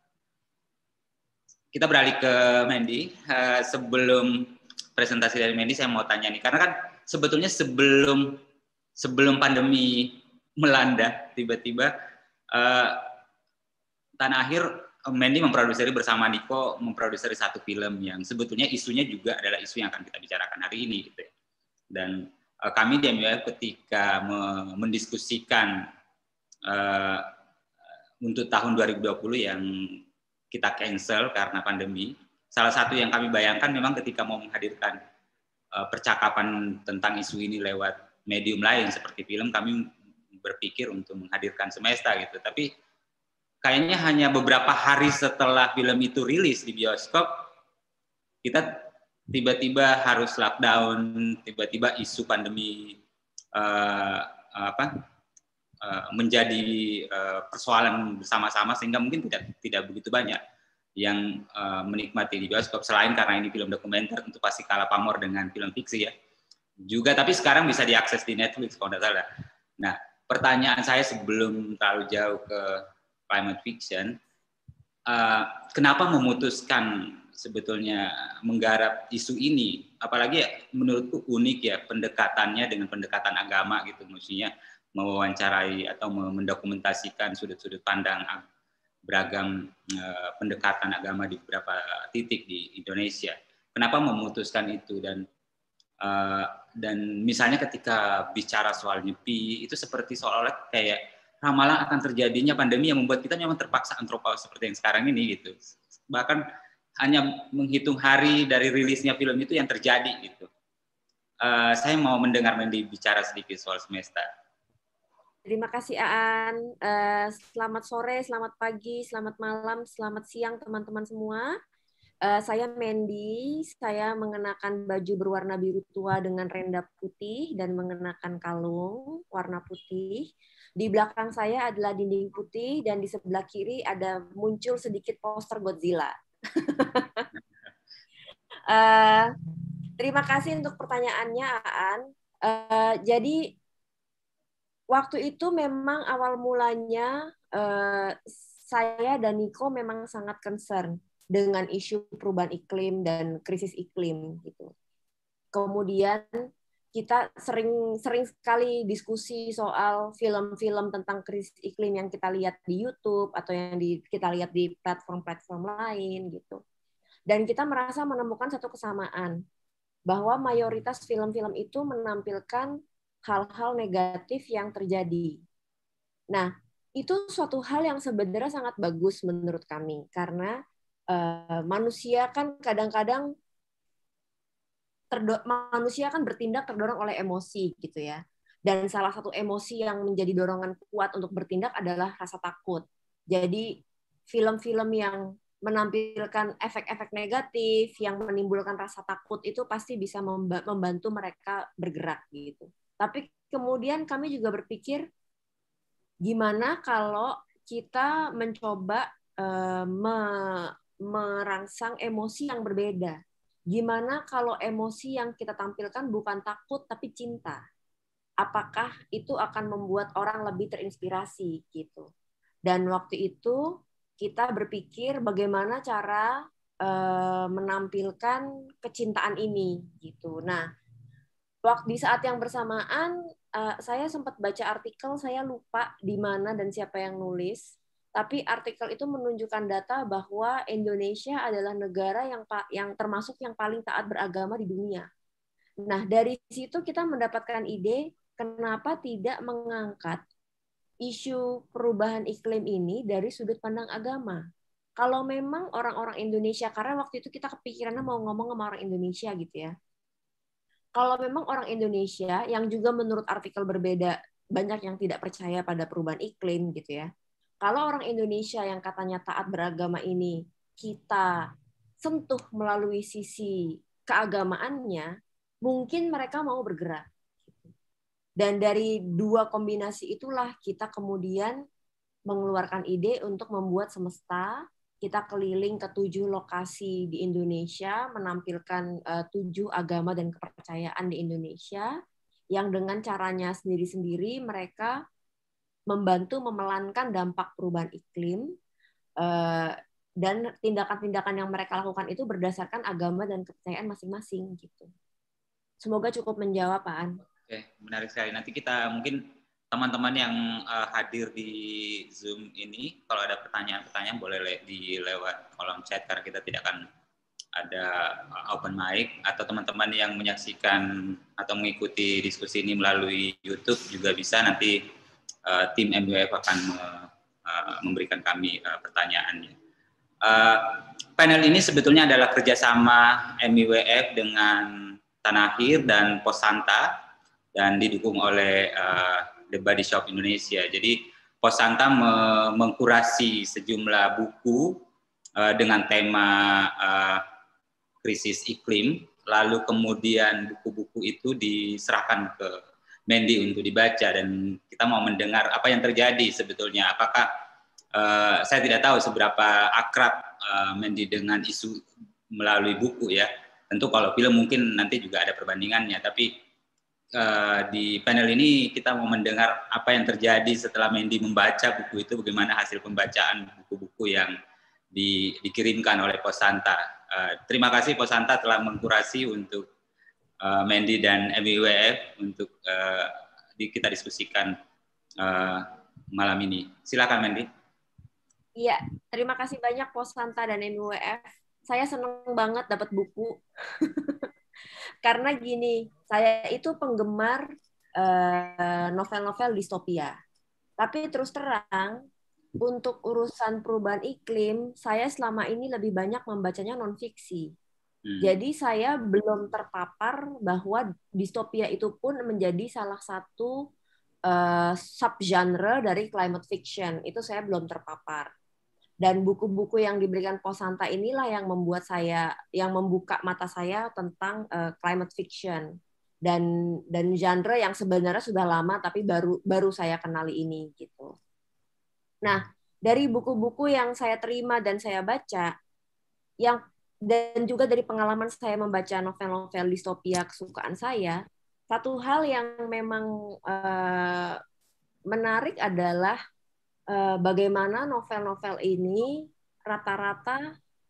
kita beralih ke Mandy. Uh, sebelum presentasi dari Mandy, saya mau tanya nih, karena kan sebetulnya sebelum sebelum pandemi melanda, tiba-tiba uh, Tanah Air, Mandy memproduksi bersama Niko memproduksi satu film yang sebetulnya isunya juga adalah isu yang akan kita bicarakan hari ini gitu ya. Dan uh, kami di M U F ketika me- mendiskusikan uh, untuk tahun dua ribu dua puluh yang kita cancel karena pandemi, salah satu yang kami bayangkan memang ketika mau menghadirkan uh, percakapan tentang isu ini lewat medium lain seperti film, kami berpikir untuk menghadirkan Semesta gitu. Tapi kayaknya hanya beberapa hari setelah film itu rilis di bioskop, kita tiba-tiba harus lockdown, tiba-tiba isu pandemi uh, apa uh, menjadi uh, persoalan bersama-sama, sehingga mungkin tidak tidak begitu banyak yang uh, menikmati di bioskop, selain karena ini film dokumenter, tentu pasti kalah pamor dengan film fiksi ya. Juga, tapi sekarang bisa diakses di Netflix kalau tidak salah. Nah, pertanyaan saya sebelum terlalu jauh ke climate fiction, uh, kenapa memutuskan sebetulnya menggarap isu ini? Apalagi ya, menurutku unik ya pendekatannya dengan pendekatan agama gitu, maksudnya mewawancarai atau mendokumentasikan sudut-sudut pandang beragam uh, pendekatan agama di beberapa titik di Indonesia. Kenapa memutuskan itu? Dan Uh, dan misalnya ketika bicara soal nyepi, itu seperti seolah-olah kayak ramalan akan terjadinya pandemi yang membuat kita memang terpaksa antropos seperti yang sekarang ini gitu. Bahkan hanya menghitung hari dari rilisnya film itu yang terjadi gitu. Uh, saya mau mendengar Mandy bicara sedikit soal Semesta. Terima kasih Aan. Uh, selamat sore, selamat pagi, selamat malam, selamat siang teman-teman semua. Uh, saya Mandy, saya mengenakan baju berwarna biru tua dengan renda putih dan mengenakan kalung warna putih. Di belakang saya adalah dinding putih dan di sebelah kiri ada muncul sedikit poster Godzilla. uh, terima kasih untuk pertanyaannya, Aan. Uh, jadi waktu itu memang awal mulanya uh, saya dan Niko memang sangat concern dengan isu perubahan iklim dan krisis iklim gitu. Kemudian kita sering sering sekali diskusi soal film-film tentang krisis iklim yang kita lihat di YouTube atau yang di, kita lihat di platform-platform lain gitu. Dan kita merasa menemukan satu kesamaan bahwa mayoritas film-film itu menampilkan hal-hal negatif yang terjadi. Nah, itu suatu hal yang sebenarnya sangat bagus menurut kami karena Uh, manusia kan kadang-kadang terdo- manusia kan bertindak terdorong oleh emosi gitu ya. Dan salah satu emosi yang menjadi dorongan kuat untuk bertindak adalah rasa takut. Jadi film-film yang menampilkan efek-efek negatif yang menimbulkan rasa takut itu pasti bisa membantu mereka bergerak gitu. Tapi kemudian kami juga berpikir gimana kalau kita mencoba uh, me merangsang emosi yang berbeda. Gimana kalau emosi yang kita tampilkan bukan takut tapi cinta? Apakah itu akan membuat orang lebih terinspirasi gitu? Dan waktu itu kita berpikir bagaimana cara uh, menampilkan kecintaan ini gitu. Nah, waktu di saat yang bersamaan uh, saya sempat baca artikel, saya lupa di mana dan siapa yang nulis. Tapi artikel itu menunjukkan data bahwa Indonesia adalah negara yang yang termasuk yang paling taat beragama di dunia. Nah, dari situ kita mendapatkan ide kenapa tidak mengangkat isu perubahan iklim ini dari sudut pandang agama. Kalau memang orang-orang Indonesia, karena waktu itu kita kepikirannya mau ngomong sama orang Indonesia gitu ya. Kalau memang orang Indonesia yang juga menurut artikel berbeda banyak yang tidak percaya pada perubahan iklim gitu ya. Kalau orang Indonesia yang katanya taat beragama ini kita sentuh melalui sisi keagamaannya, mungkin mereka mau bergerak. Dan dari dua kombinasi itulah kita kemudian mengeluarkan ide untuk membuat Semesta. Kita keliling ke tujuh lokasi di Indonesia, menampilkan uh, tujuh agama dan kepercayaan di Indonesia, yang dengan caranya sendiri-sendiri mereka membantu memelankan dampak perubahan iklim, dan tindakan-tindakan yang mereka lakukan itu berdasarkan agama dan kepercayaan masing-masing gitu. Semoga cukup menjawab, Pak An. Oke, menarik sekali. Nanti kita mungkin teman-teman yang uh, hadir di Zoom ini, kalau ada pertanyaan-pertanyaan boleh le- di lewat kolom chat karena kita tidak akan ada open mic, atau teman-teman yang menyaksikan atau mengikuti diskusi ini melalui YouTube juga bisa, nanti uh, tim M W F akan uh, memberikan kami uh, pertanyaannya. Uh, panel ini sebetulnya adalah kerjasama M W F dengan Tanahir dan Posanta, dan didukung oleh uh, The Body Shop Indonesia. Jadi Posanta me- mengkurasi sejumlah buku uh, dengan tema uh, krisis iklim, lalu kemudian buku-buku itu diserahkan ke Mandy untuk dibaca, dan kita mau mendengar apa yang terjadi sebetulnya. Apakah uh, saya tidak tahu seberapa akrab uh, Mandy dengan isu melalui buku ya. Tentu kalau film mungkin nanti juga ada perbandingannya, tapi Uh, di panel ini kita mau mendengar apa yang terjadi setelah Mandy membaca buku itu, bagaimana hasil pembacaan buku-buku yang di, dikirimkan oleh Posanta. Uh, terima kasih Posanta telah mengkurasi untuk uh, Mandy dan M W F untuk uh, di, kita diskusikan uh, malam ini. Silakan Mandy. Iya, terima kasih banyak Posanta dan M W F. Saya senang banget dapat buku. Karena gini, saya itu penggemar uh, novel-novel distopia. Tapi terus terang, untuk urusan perubahan iklim, saya selama ini lebih banyak membacanya non-fiksi. Hmm. Jadi saya belum terpapar bahwa distopia itu pun menjadi salah satu uh, subgenre dari climate fiction. Itu saya belum terpapar. Dan buku-buku yang diberikan Posanta inilah yang membuat saya, yang membuka mata saya tentang uh, climate fiction dan dan genre yang sebenarnya sudah lama tapi baru baru saya kenali ini gitu. Nah, dari buku-buku yang saya terima dan saya baca, yang dan juga dari pengalaman saya membaca novel-novel distopia kesukaan saya, satu hal yang memang uh, menarik adalah Uh, bagaimana novel-novel ini rata-rata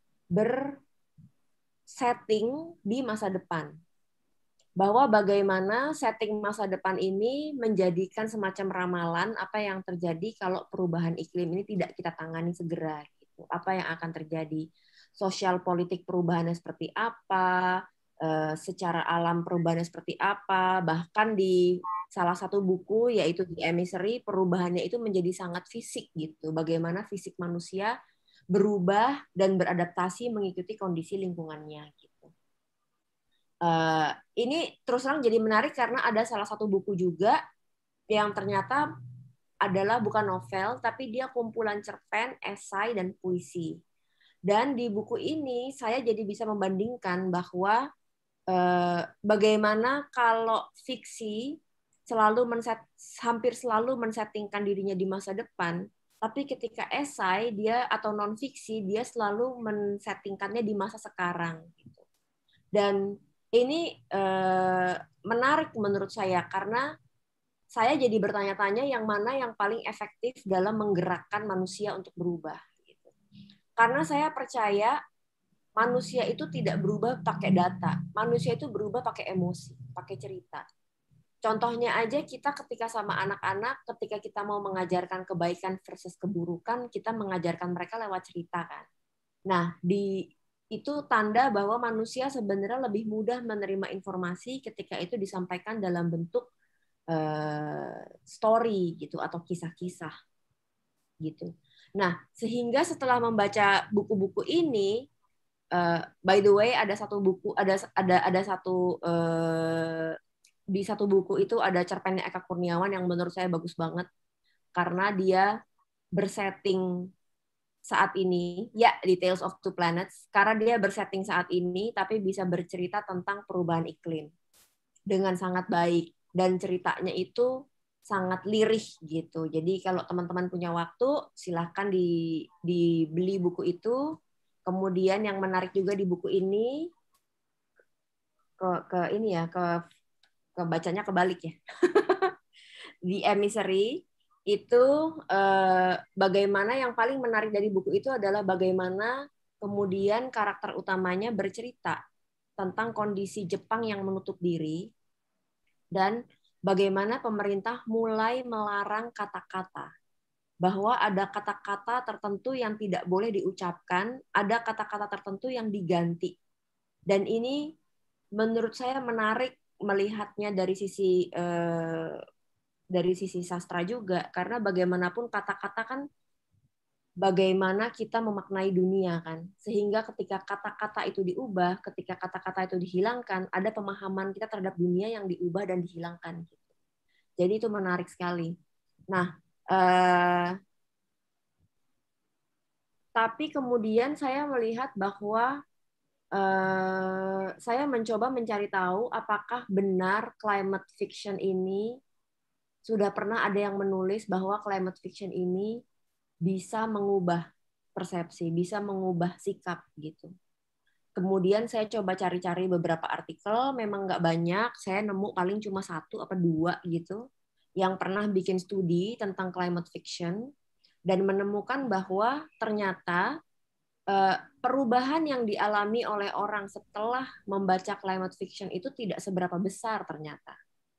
bersetting di masa depan. Bahwa bagaimana setting masa depan ini menjadikan semacam ramalan apa yang terjadi kalau perubahan iklim ini tidak kita tangani segera. Gitu. Apa yang akan terjadi. Sosial politik perubahannya seperti apa, uh, secara alam perubahannya seperti apa, bahkan di salah satu buku yaitu di Emissary, perubahannya itu menjadi sangat fisik gitu. Bagaimana fisik manusia berubah dan beradaptasi mengikuti kondisi lingkungannya gitu. Uh, ini terus terang jadi menarik karena ada salah satu buku juga yang ternyata adalah bukan novel tapi dia kumpulan cerpen, esai dan puisi. Dan di buku ini saya jadi bisa membandingkan bahwa uh, bagaimana kalau fiksi selalu menset, hampir selalu mensettingkan dirinya di masa depan, tapi ketika esai dia atau non fiksi dia selalu mensettingkannya di masa sekarang. Gitu. Dan ini eh, menarik menurut saya karena saya jadi bertanya-tanya yang mana yang paling efektif dalam menggerakkan manusia untuk berubah. Gitu. Karena saya percaya manusia itu tidak berubah pakai data, manusia itu berubah pakai emosi, pakai cerita. Contohnya aja kita ketika sama anak-anak, ketika kita mau mengajarkan kebaikan versus keburukan, kita mengajarkan mereka lewat cerita kan. Nah, di itu tanda bahwa manusia sebenarnya lebih mudah menerima informasi ketika itu disampaikan dalam bentuk uh, story gitu atau kisah-kisah gitu. Nah, sehingga setelah membaca buku-buku ini, uh, by the way ada satu buku ada ada ada satu uh, di satu buku itu ada cerpennya Eka Kurniawan yang menurut saya bagus banget karena dia bersetting saat ini ya di Tales of Two Planets karena dia bersetting saat ini tapi bisa bercerita tentang perubahan iklim dengan sangat baik dan ceritanya itu sangat lirih gitu. Jadi kalau teman-teman punya waktu silahkan di dibeli buku itu. Kemudian yang menarik juga di buku ini ke ke ini ya ke kebacanya kebalik ya. Di Emissary itu eh, bagaimana yang paling menarik dari buku itu adalah bagaimana kemudian karakter utamanya bercerita tentang kondisi Jepang yang menutup diri dan bagaimana pemerintah mulai melarang kata-kata. Bahwa ada kata-kata tertentu yang tidak boleh diucapkan, ada kata-kata tertentu yang diganti. Dan ini menurut saya menarik melihatnya dari sisi eh, dari sisi sastra juga, karena bagaimanapun kata-kata kan bagaimana kita memaknai dunia kan, sehingga ketika kata-kata itu diubah, ketika kata-kata itu dihilangkan, ada pemahaman kita terhadap dunia yang diubah dan dihilangkan. Jadi itu menarik sekali. Nah, eh, tapi kemudian saya melihat bahwa eh, saya mencoba mencari tahu apakah benar climate fiction ini, sudah pernah ada yang menulis bahwa climate fiction ini bisa mengubah persepsi, bisa mengubah sikap gitu. Kemudian saya coba cari-cari beberapa artikel, memang nggak banyak, saya nemu paling cuma satu apa dua gitu, yang pernah bikin studi tentang climate fiction, dan menemukan bahwa ternyata perubahan yang dialami oleh orang setelah membaca climate fiction itu tidak seberapa besar ternyata.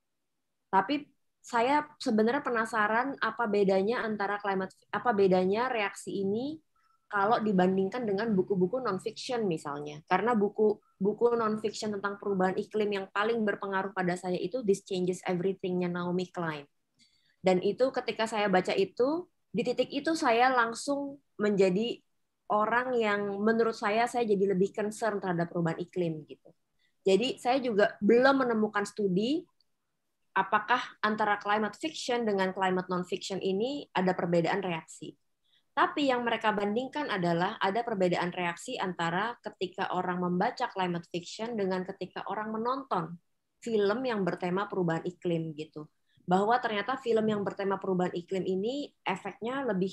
Tapi saya sebenarnya penasaran apa bedanya antara climate, apa bedanya reaksi ini kalau dibandingkan dengan buku-buku non-fiction misalnya. Karena buku buku non-fiction tentang perubahan iklim yang paling berpengaruh pada saya itu This Changes Everything-nya Naomi Klein. Dan itu ketika saya baca itu, di titik itu saya langsung menjadi orang yang menurut saya saya jadi lebih concern terhadap perubahan iklim gitu. Jadi saya juga belum menemukan studi apakah antara climate fiction dengan climate non-fiction ini ada perbedaan reaksi. Tapi yang mereka bandingkan adalah ada perbedaan reaksi antara ketika orang membaca climate fiction dengan ketika orang menonton film yang bertema perubahan iklim gitu. Bahwa ternyata film yang bertema perubahan iklim ini efeknya lebih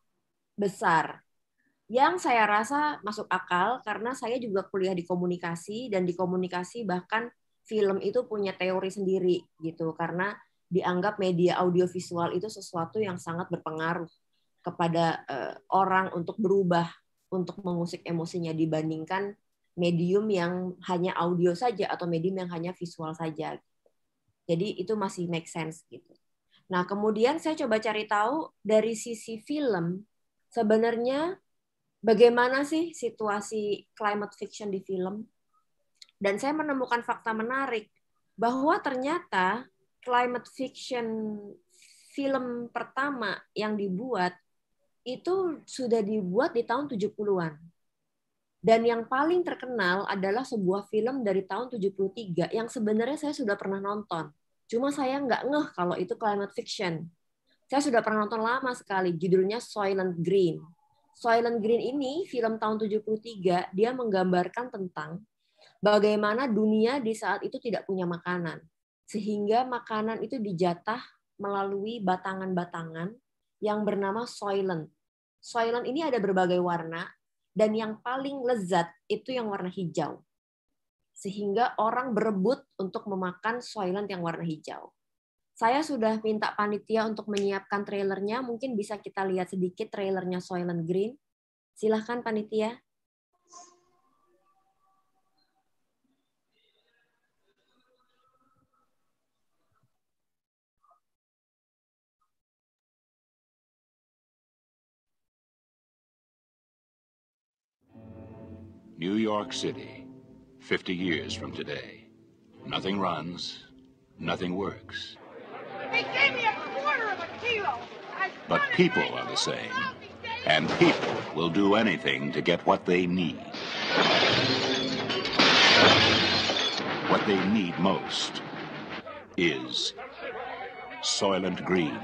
besar. Yang saya rasa masuk akal karena saya juga kuliah di komunikasi, dan di komunikasi bahkan film itu punya teori sendiri gitu, karena dianggap media audiovisual itu sesuatu yang sangat berpengaruh kepada uh, orang untuk berubah, untuk mengusik emosinya dibandingkan medium yang hanya audio saja atau medium yang hanya visual saja. Jadi itu masih make sense gitu. Nah, kemudian saya coba cari tahu dari sisi film, sebenarnya bagaimana sih situasi climate fiction di film? Dan saya menemukan fakta menarik bahwa ternyata climate fiction film pertama yang dibuat itu sudah dibuat di tahun tujuh puluhan. Dan yang paling terkenal adalah sebuah film dari tahun tujuh puluh tiga yang sebenarnya saya sudah pernah nonton. Cuma saya nggak ngeh kalau itu climate fiction. Saya sudah pernah nonton lama sekali, judulnya Soylent Green. Soylent Green ini film tahun tujuh puluh tiga, dia menggambarkan tentang bagaimana dunia di saat itu tidak punya makanan. Sehingga makanan itu dijatah melalui batangan-batangan yang bernama soylent. Soylent ini ada berbagai warna, dan yang paling lezat itu yang warna hijau. Sehingga orang berebut untuk memakan soylent yang warna hijau. Saya sudah minta panitia untuk menyiapkan trailernya, mungkin bisa kita lihat sedikit trailernya Soylent Green. Silahkan panitia. New York City, fifty years from today. Nothing runs, nothing works. They gave me a quarter of a kilo. But people are the same, and people will do anything to get what they need. What they need most is Soylent Green.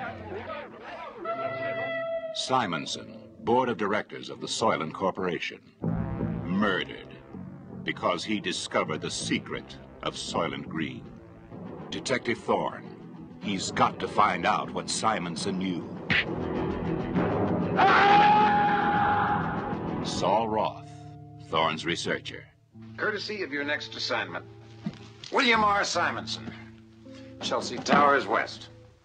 Simonson, board of directors of the Soylent Corporation, murdered because he discovered the secret of Soylent Green. Detective Thorne, he's got to find out what Simonson knew. Saul Roth, Thorne's researcher. Courtesy of your next assignment, William R. Simonson, Chelsea Towers West.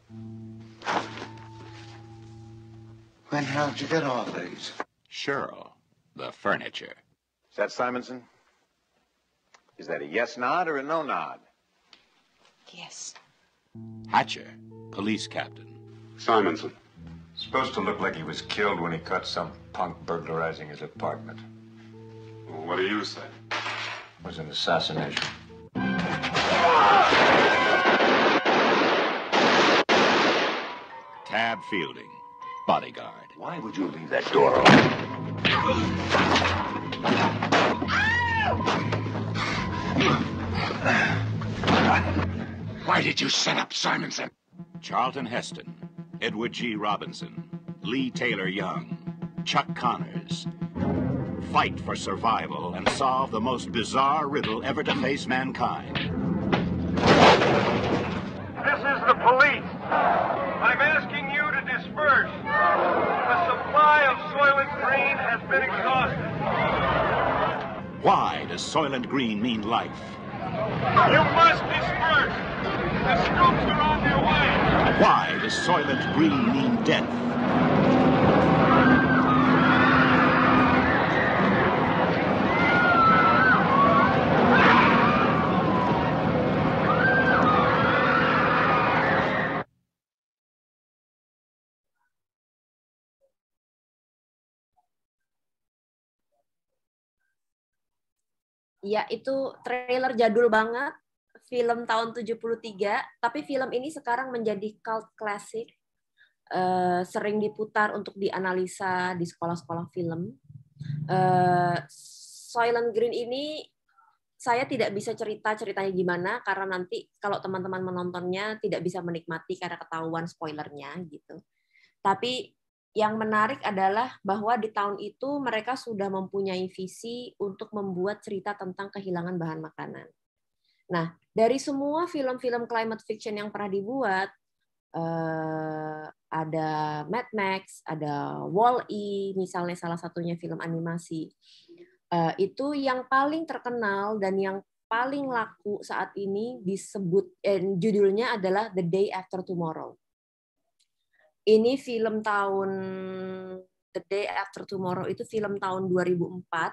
When how'd you get all these? Cheryl, the furniture. Is that Simonson? Is that a yes nod or a no nod? Yes. Hatcher, police captain. Simonson. Supposed to look like he was killed when he caught some punk burglarizing his apartment. Well, what do you say? It was an assassination. Tab Fielding, bodyguard. Why would you leave that door open? Why did you set up Simonson? Charlton Heston, Edward G. Robinson, Lee Taylor Young, Chuck Connors. Fight for survival and solve the most bizarre riddle ever to face mankind. This is the police. I'm asking you to disperse. The supply of Soylent Green has been exhausted. Why does Soylent Green mean life? You must disperse. The scoops are on their way. Why does Soylent Green mean death? Ya, itu trailer jadul banget, film tahun tujuh puluh tiga, tapi film ini sekarang menjadi cult classic, uh, sering diputar untuk dianalisa di sekolah-sekolah film. Uh, Soylent Green ini saya tidak bisa cerita ceritanya gimana, karena nanti kalau teman-teman menontonnya tidak bisa menikmati karena ketahuan spoilernya gitu. Tapi yang menarik adalah bahwa di tahun itu mereka sudah mempunyai visi untuk membuat cerita tentang kehilangan bahan makanan. Nah, dari semua film-film climate fiction yang pernah dibuat, eh, ada Mad Max, ada Wall-E, misalnya salah satunya film animasi, eh, itu yang paling terkenal dan yang paling laku saat ini disebut, eh, judulnya adalah The Day After Tomorrow. Ini film tahun The Day After Tomorrow itu film tahun dua ribu empat.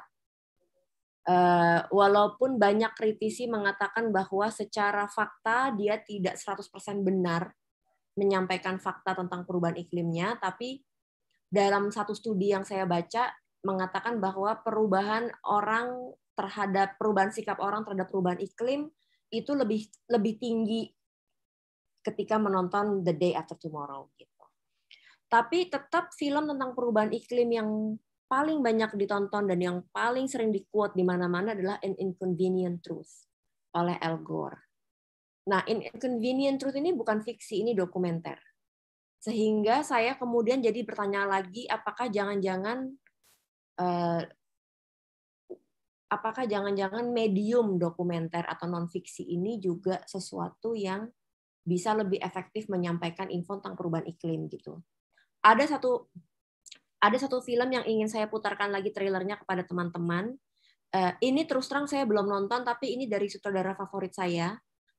Uh, walaupun banyak kritisi mengatakan bahwa secara fakta dia tidak seratus persen benar menyampaikan fakta tentang perubahan iklimnya, tapi dalam satu studi yang saya baca mengatakan bahwa perubahan orang terhadap perubahan sikap orang terhadap perubahan iklim itu lebih lebih tinggi ketika menonton The Day After Tomorrow gitu. Tapi tetap film tentang perubahan iklim yang paling banyak ditonton dan yang paling sering di-quote di mana-mana adalah An Inconvenient Truth oleh Al Gore. Nah, An Inconvenient Truth ini bukan fiksi, ini dokumenter. Sehingga saya kemudian jadi bertanya lagi, apakah jangan-jangan eh, apakah jangan-jangan medium dokumenter atau non-fiksi ini juga sesuatu yang bisa lebih efektif menyampaikan info tentang perubahan iklim gitu. Ada satu ada satu film yang ingin saya putarkan lagi trailernya kepada teman-teman. Uh, ini terus terang saya belum nonton, tapi ini dari sutradara favorit saya.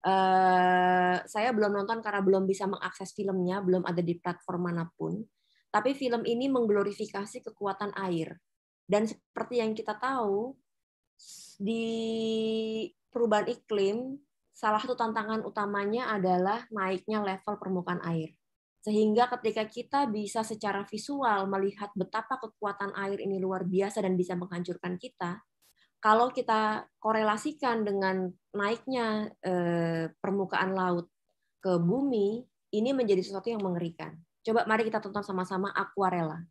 Uh, saya belum nonton karena belum bisa mengakses filmnya, belum ada di platform manapun. Tapi film ini mengglorifikasi kekuatan air. Dan seperti yang kita tahu, di perubahan iklim, salah satu tantangan utamanya adalah naiknya level permukaan air. Sehingga ketika kita bisa secara visual melihat betapa kekuatan air ini luar biasa dan bisa menghancurkan kita, kalau kita korelasikan dengan naiknya eh, permukaan laut ke bumi, ini menjadi sesuatu yang mengerikan. Coba mari kita tonton sama-sama Aquarella.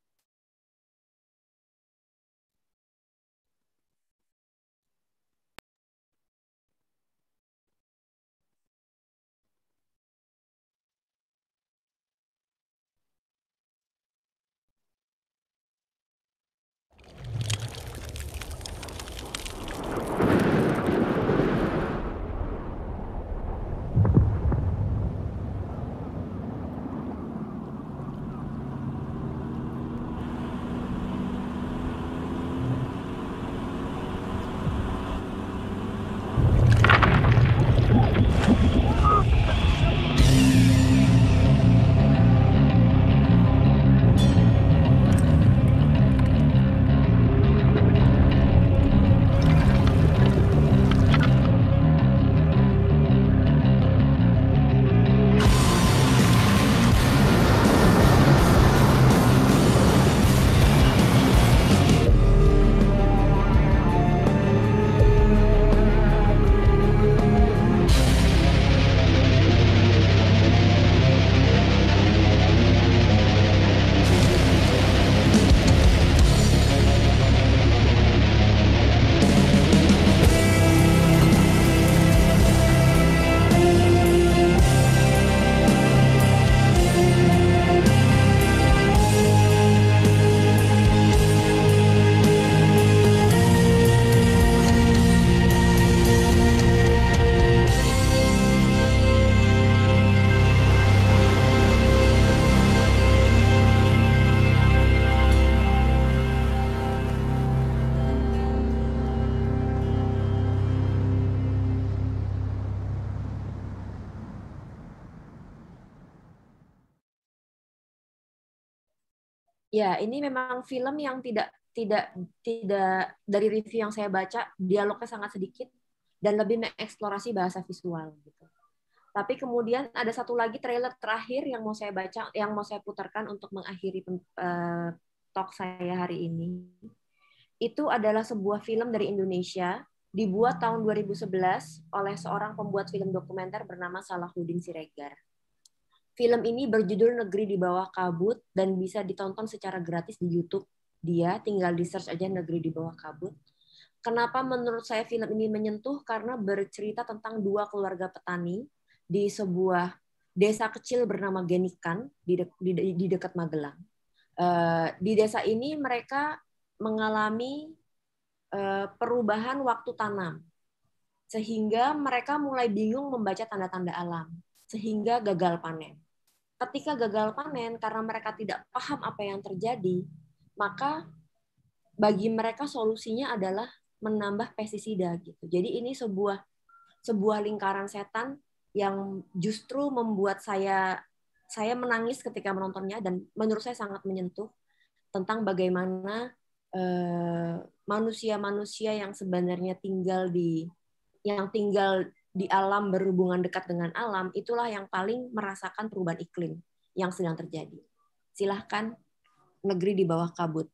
Ya, ini memang film yang tidak tidak tidak dari review yang saya baca, dialognya sangat sedikit dan lebih mengeksplorasi bahasa visual gitu. Tapi kemudian ada satu lagi trailer terakhir yang mau saya baca, yang mau saya putarkan untuk mengakhiri uh, talk saya hari ini. Itu adalah sebuah film dari Indonesia, dibuat tahun dua ribu sebelas oleh seorang pembuat film dokumenter bernama Salahuddin Siregar. Film ini berjudul Negeri di Bawah Kabut dan bisa ditonton secara gratis di YouTube dia, tinggal di search aja Negeri di Bawah Kabut. Kenapa menurut saya film ini menyentuh? Karena bercerita tentang dua keluarga petani di sebuah desa kecil bernama Genikan di, de di, di dekat Magelang. Uh, di desa ini mereka mengalami uh, perubahan waktu tanam, sehingga mereka mulai bingung membaca tanda-tanda alam, sehingga gagal panen. Ketika gagal panen, karena mereka tidak paham apa yang terjadi, maka bagi mereka solusinya adalah menambah pestisida gitu. Jadi ini sebuah sebuah lingkaran setan yang justru membuat saya saya menangis ketika menontonnya dan menurut saya sangat menyentuh tentang bagaimana eh, manusia-manusia yang sebenarnya tinggal di yang tinggal di alam, berhubungan dekat dengan alam, itulah yang paling merasakan perubahan iklim yang sedang terjadi. Silahkan, Negeri di Bawah Kabut.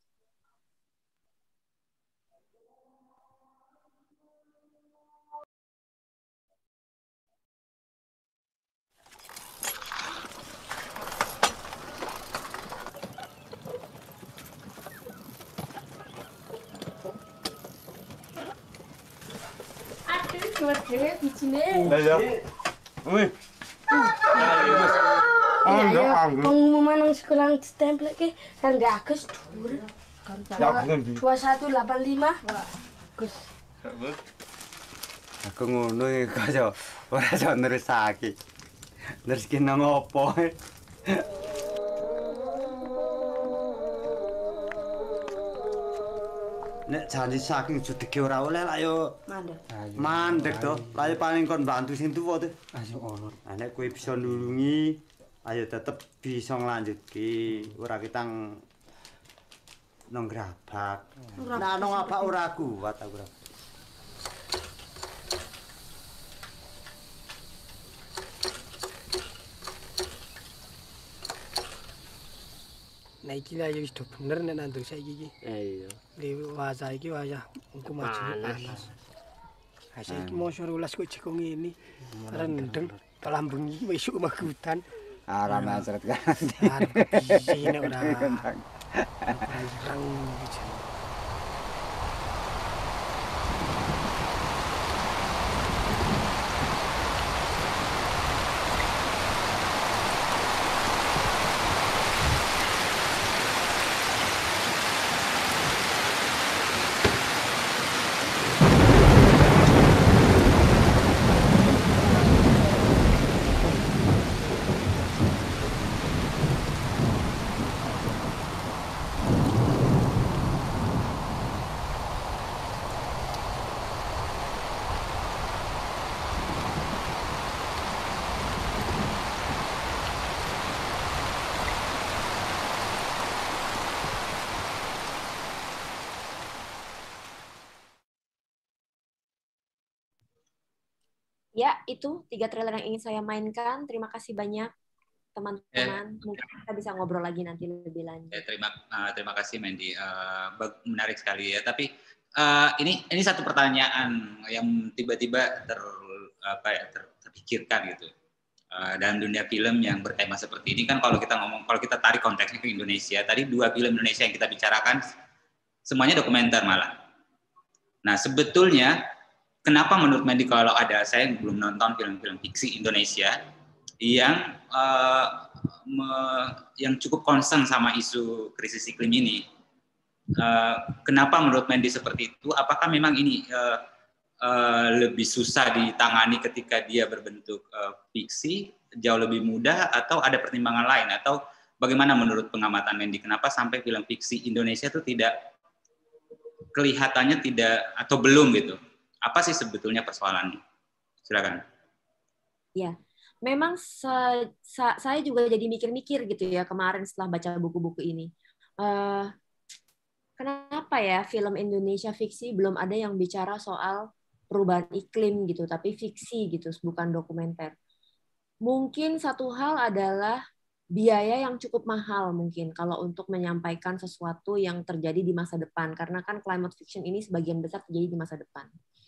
Pengumuman yang sekolah stempel ke kan gak Agus dua satu delapan lima. Gus. Aku ngono iki kaya ora iso nerusake. Neruske nang opo? Nek janji saking judege ora oleh lak yo mandek. Mandek to. Lah paling kon bantu sing tuwa to. Ayo ono. Nek kowe bisa nulungi, ayo tetep bisa nglanjutke. Ora kitang nang grabak. Nah nang apa ora kuat aku. Nah iki lah wis bener nek nandung saiki iki. Iya. Di wajah iki wajah engko maju panas. Ha saiki mosok rolas kok jeko ngene. Rendeng lambung iki wis isuk magutan. Ora macet kan. Arep piye nek ora. Rang iki. Ya, itu tiga trailer yang ingin saya mainkan. Terima kasih banyak, teman-teman. Eh, Mungkin kita bisa ngobrol lagi nanti lebih lanjut. Eh, terima, uh, terima kasih, Mandy. Uh, menarik sekali ya. Tapi uh, ini ini satu pertanyaan yang tiba-tiba ter, apa ya, ter, terpikirkan gitu. Uh, dalam dunia film yang bertema seperti ini kan, kalau kita ngomong, kalau kita tarik konteksnya ke Indonesia, tadi dua film Indonesia yang kita bicarakan semuanya dokumenter malah. Nah, sebetulnya kenapa menurut Mandy kalau ada, saya belum nonton film-film fiksi Indonesia yang uh, me, yang cukup concern sama isu krisis iklim ini, uh, kenapa menurut Mandy seperti itu? Apakah memang ini uh, uh, lebih susah ditangani ketika dia berbentuk uh, fiksi, jauh lebih mudah, atau ada pertimbangan lain? Atau bagaimana menurut pengamatan Mandy, kenapa sampai film fiksi Indonesia itu tidak kelihatannya tidak atau belum gitu? Apa sih sebetulnya persoalannya? Silakan. Ya, memang sa sa saya juga jadi mikir-mikir gitu ya kemarin setelah baca buku-buku ini. uh, kenapa ya film Indonesia fiksi belum ada yang bicara soal perubahan iklim gitu, tapi fiksi gitu, bukan dokumenter. Mungkin satu hal adalah biaya yang cukup mahal mungkin kalau untuk menyampaikan sesuatu yang terjadi di masa depan, karena kan climate fiction ini sebagian besar terjadi di masa depan.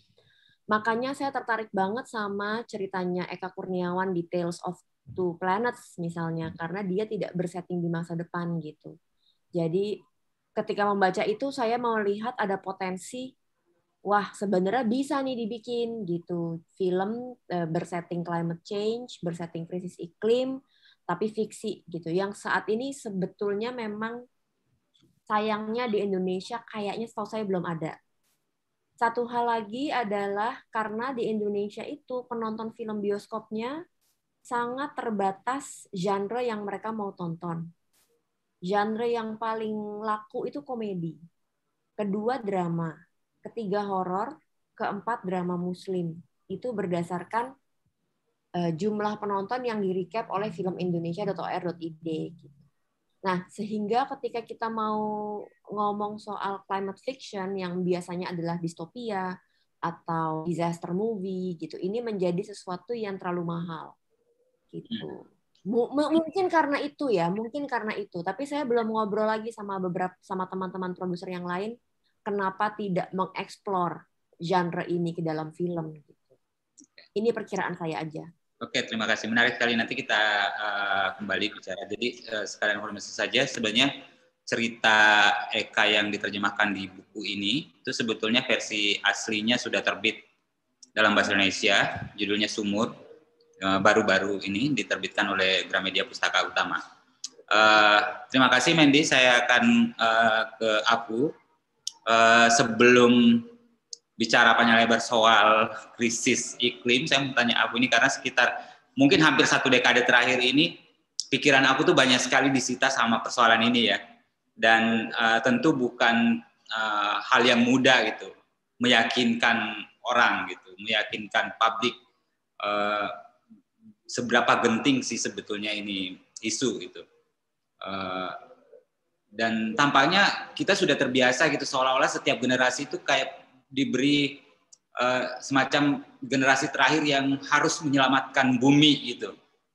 Makanya saya tertarik banget sama ceritanya Eka Kurniawan di Tales of Two Planets misalnya, karena dia tidak bersetting di masa depan gitu. Jadi ketika membaca itu saya mau lihat ada potensi, wah sebenarnya bisa nih dibikin gitu film e, bersetting climate change, bersetting krisis iklim, tapi fiksi gitu. Yang saat ini sebetulnya memang sayangnya di Indonesia kayaknya setahu saya belum ada. Satu hal lagi adalah karena di Indonesia itu penonton film bioskopnya sangat terbatas genre yang mereka mau tonton. Genre yang paling laku itu komedi. Kedua drama. Ketiga horor. Keempat drama muslim. Itu berdasarkan uh, jumlah penonton yang di-recap oleh film indonesia dot o r dot i d. Nah, sehingga ketika kita mau ngomong soal climate fiction yang biasanya adalah distopia atau disaster movie gitu, ini menjadi sesuatu yang terlalu mahal. Gitu. M- mungkin karena itu ya, mungkin karena itu. Tapi saya belum ngobrol lagi sama beberapa sama teman-teman produser yang lain, kenapa tidak mengeksplor genre ini ke dalam film gitu. Ini perkiraan saya aja. Oke, terima kasih. Menarik sekali. Nanti kita uh, kembali bicara. Jadi uh, sekalian informasi saja, sebenarnya cerita Eka yang diterjemahkan di buku ini itu sebetulnya versi aslinya sudah terbit dalam bahasa Indonesia, judulnya Sumur, uh, baru-baru ini diterbitkan oleh Gramedia Pustaka Utama. Uh, terima kasih Mandy. Saya akan uh, ke Apu. Uh, sebelum bicara panjang lebar soal krisis iklim, saya mau tanya aku ini karena sekitar mungkin hampir satu dekade terakhir ini pikiran aku tuh banyak sekali disita sama persoalan ini ya, dan uh, tentu bukan uh, hal yang mudah gitu meyakinkan orang gitu, meyakinkan publik uh, seberapa genting sih sebetulnya ini isu gitu. Uh, dan tampaknya kita sudah terbiasa gitu seolah-olah setiap generasi itu kayak diberi uh, semacam generasi terakhir yang harus menyelamatkan bumi gitu,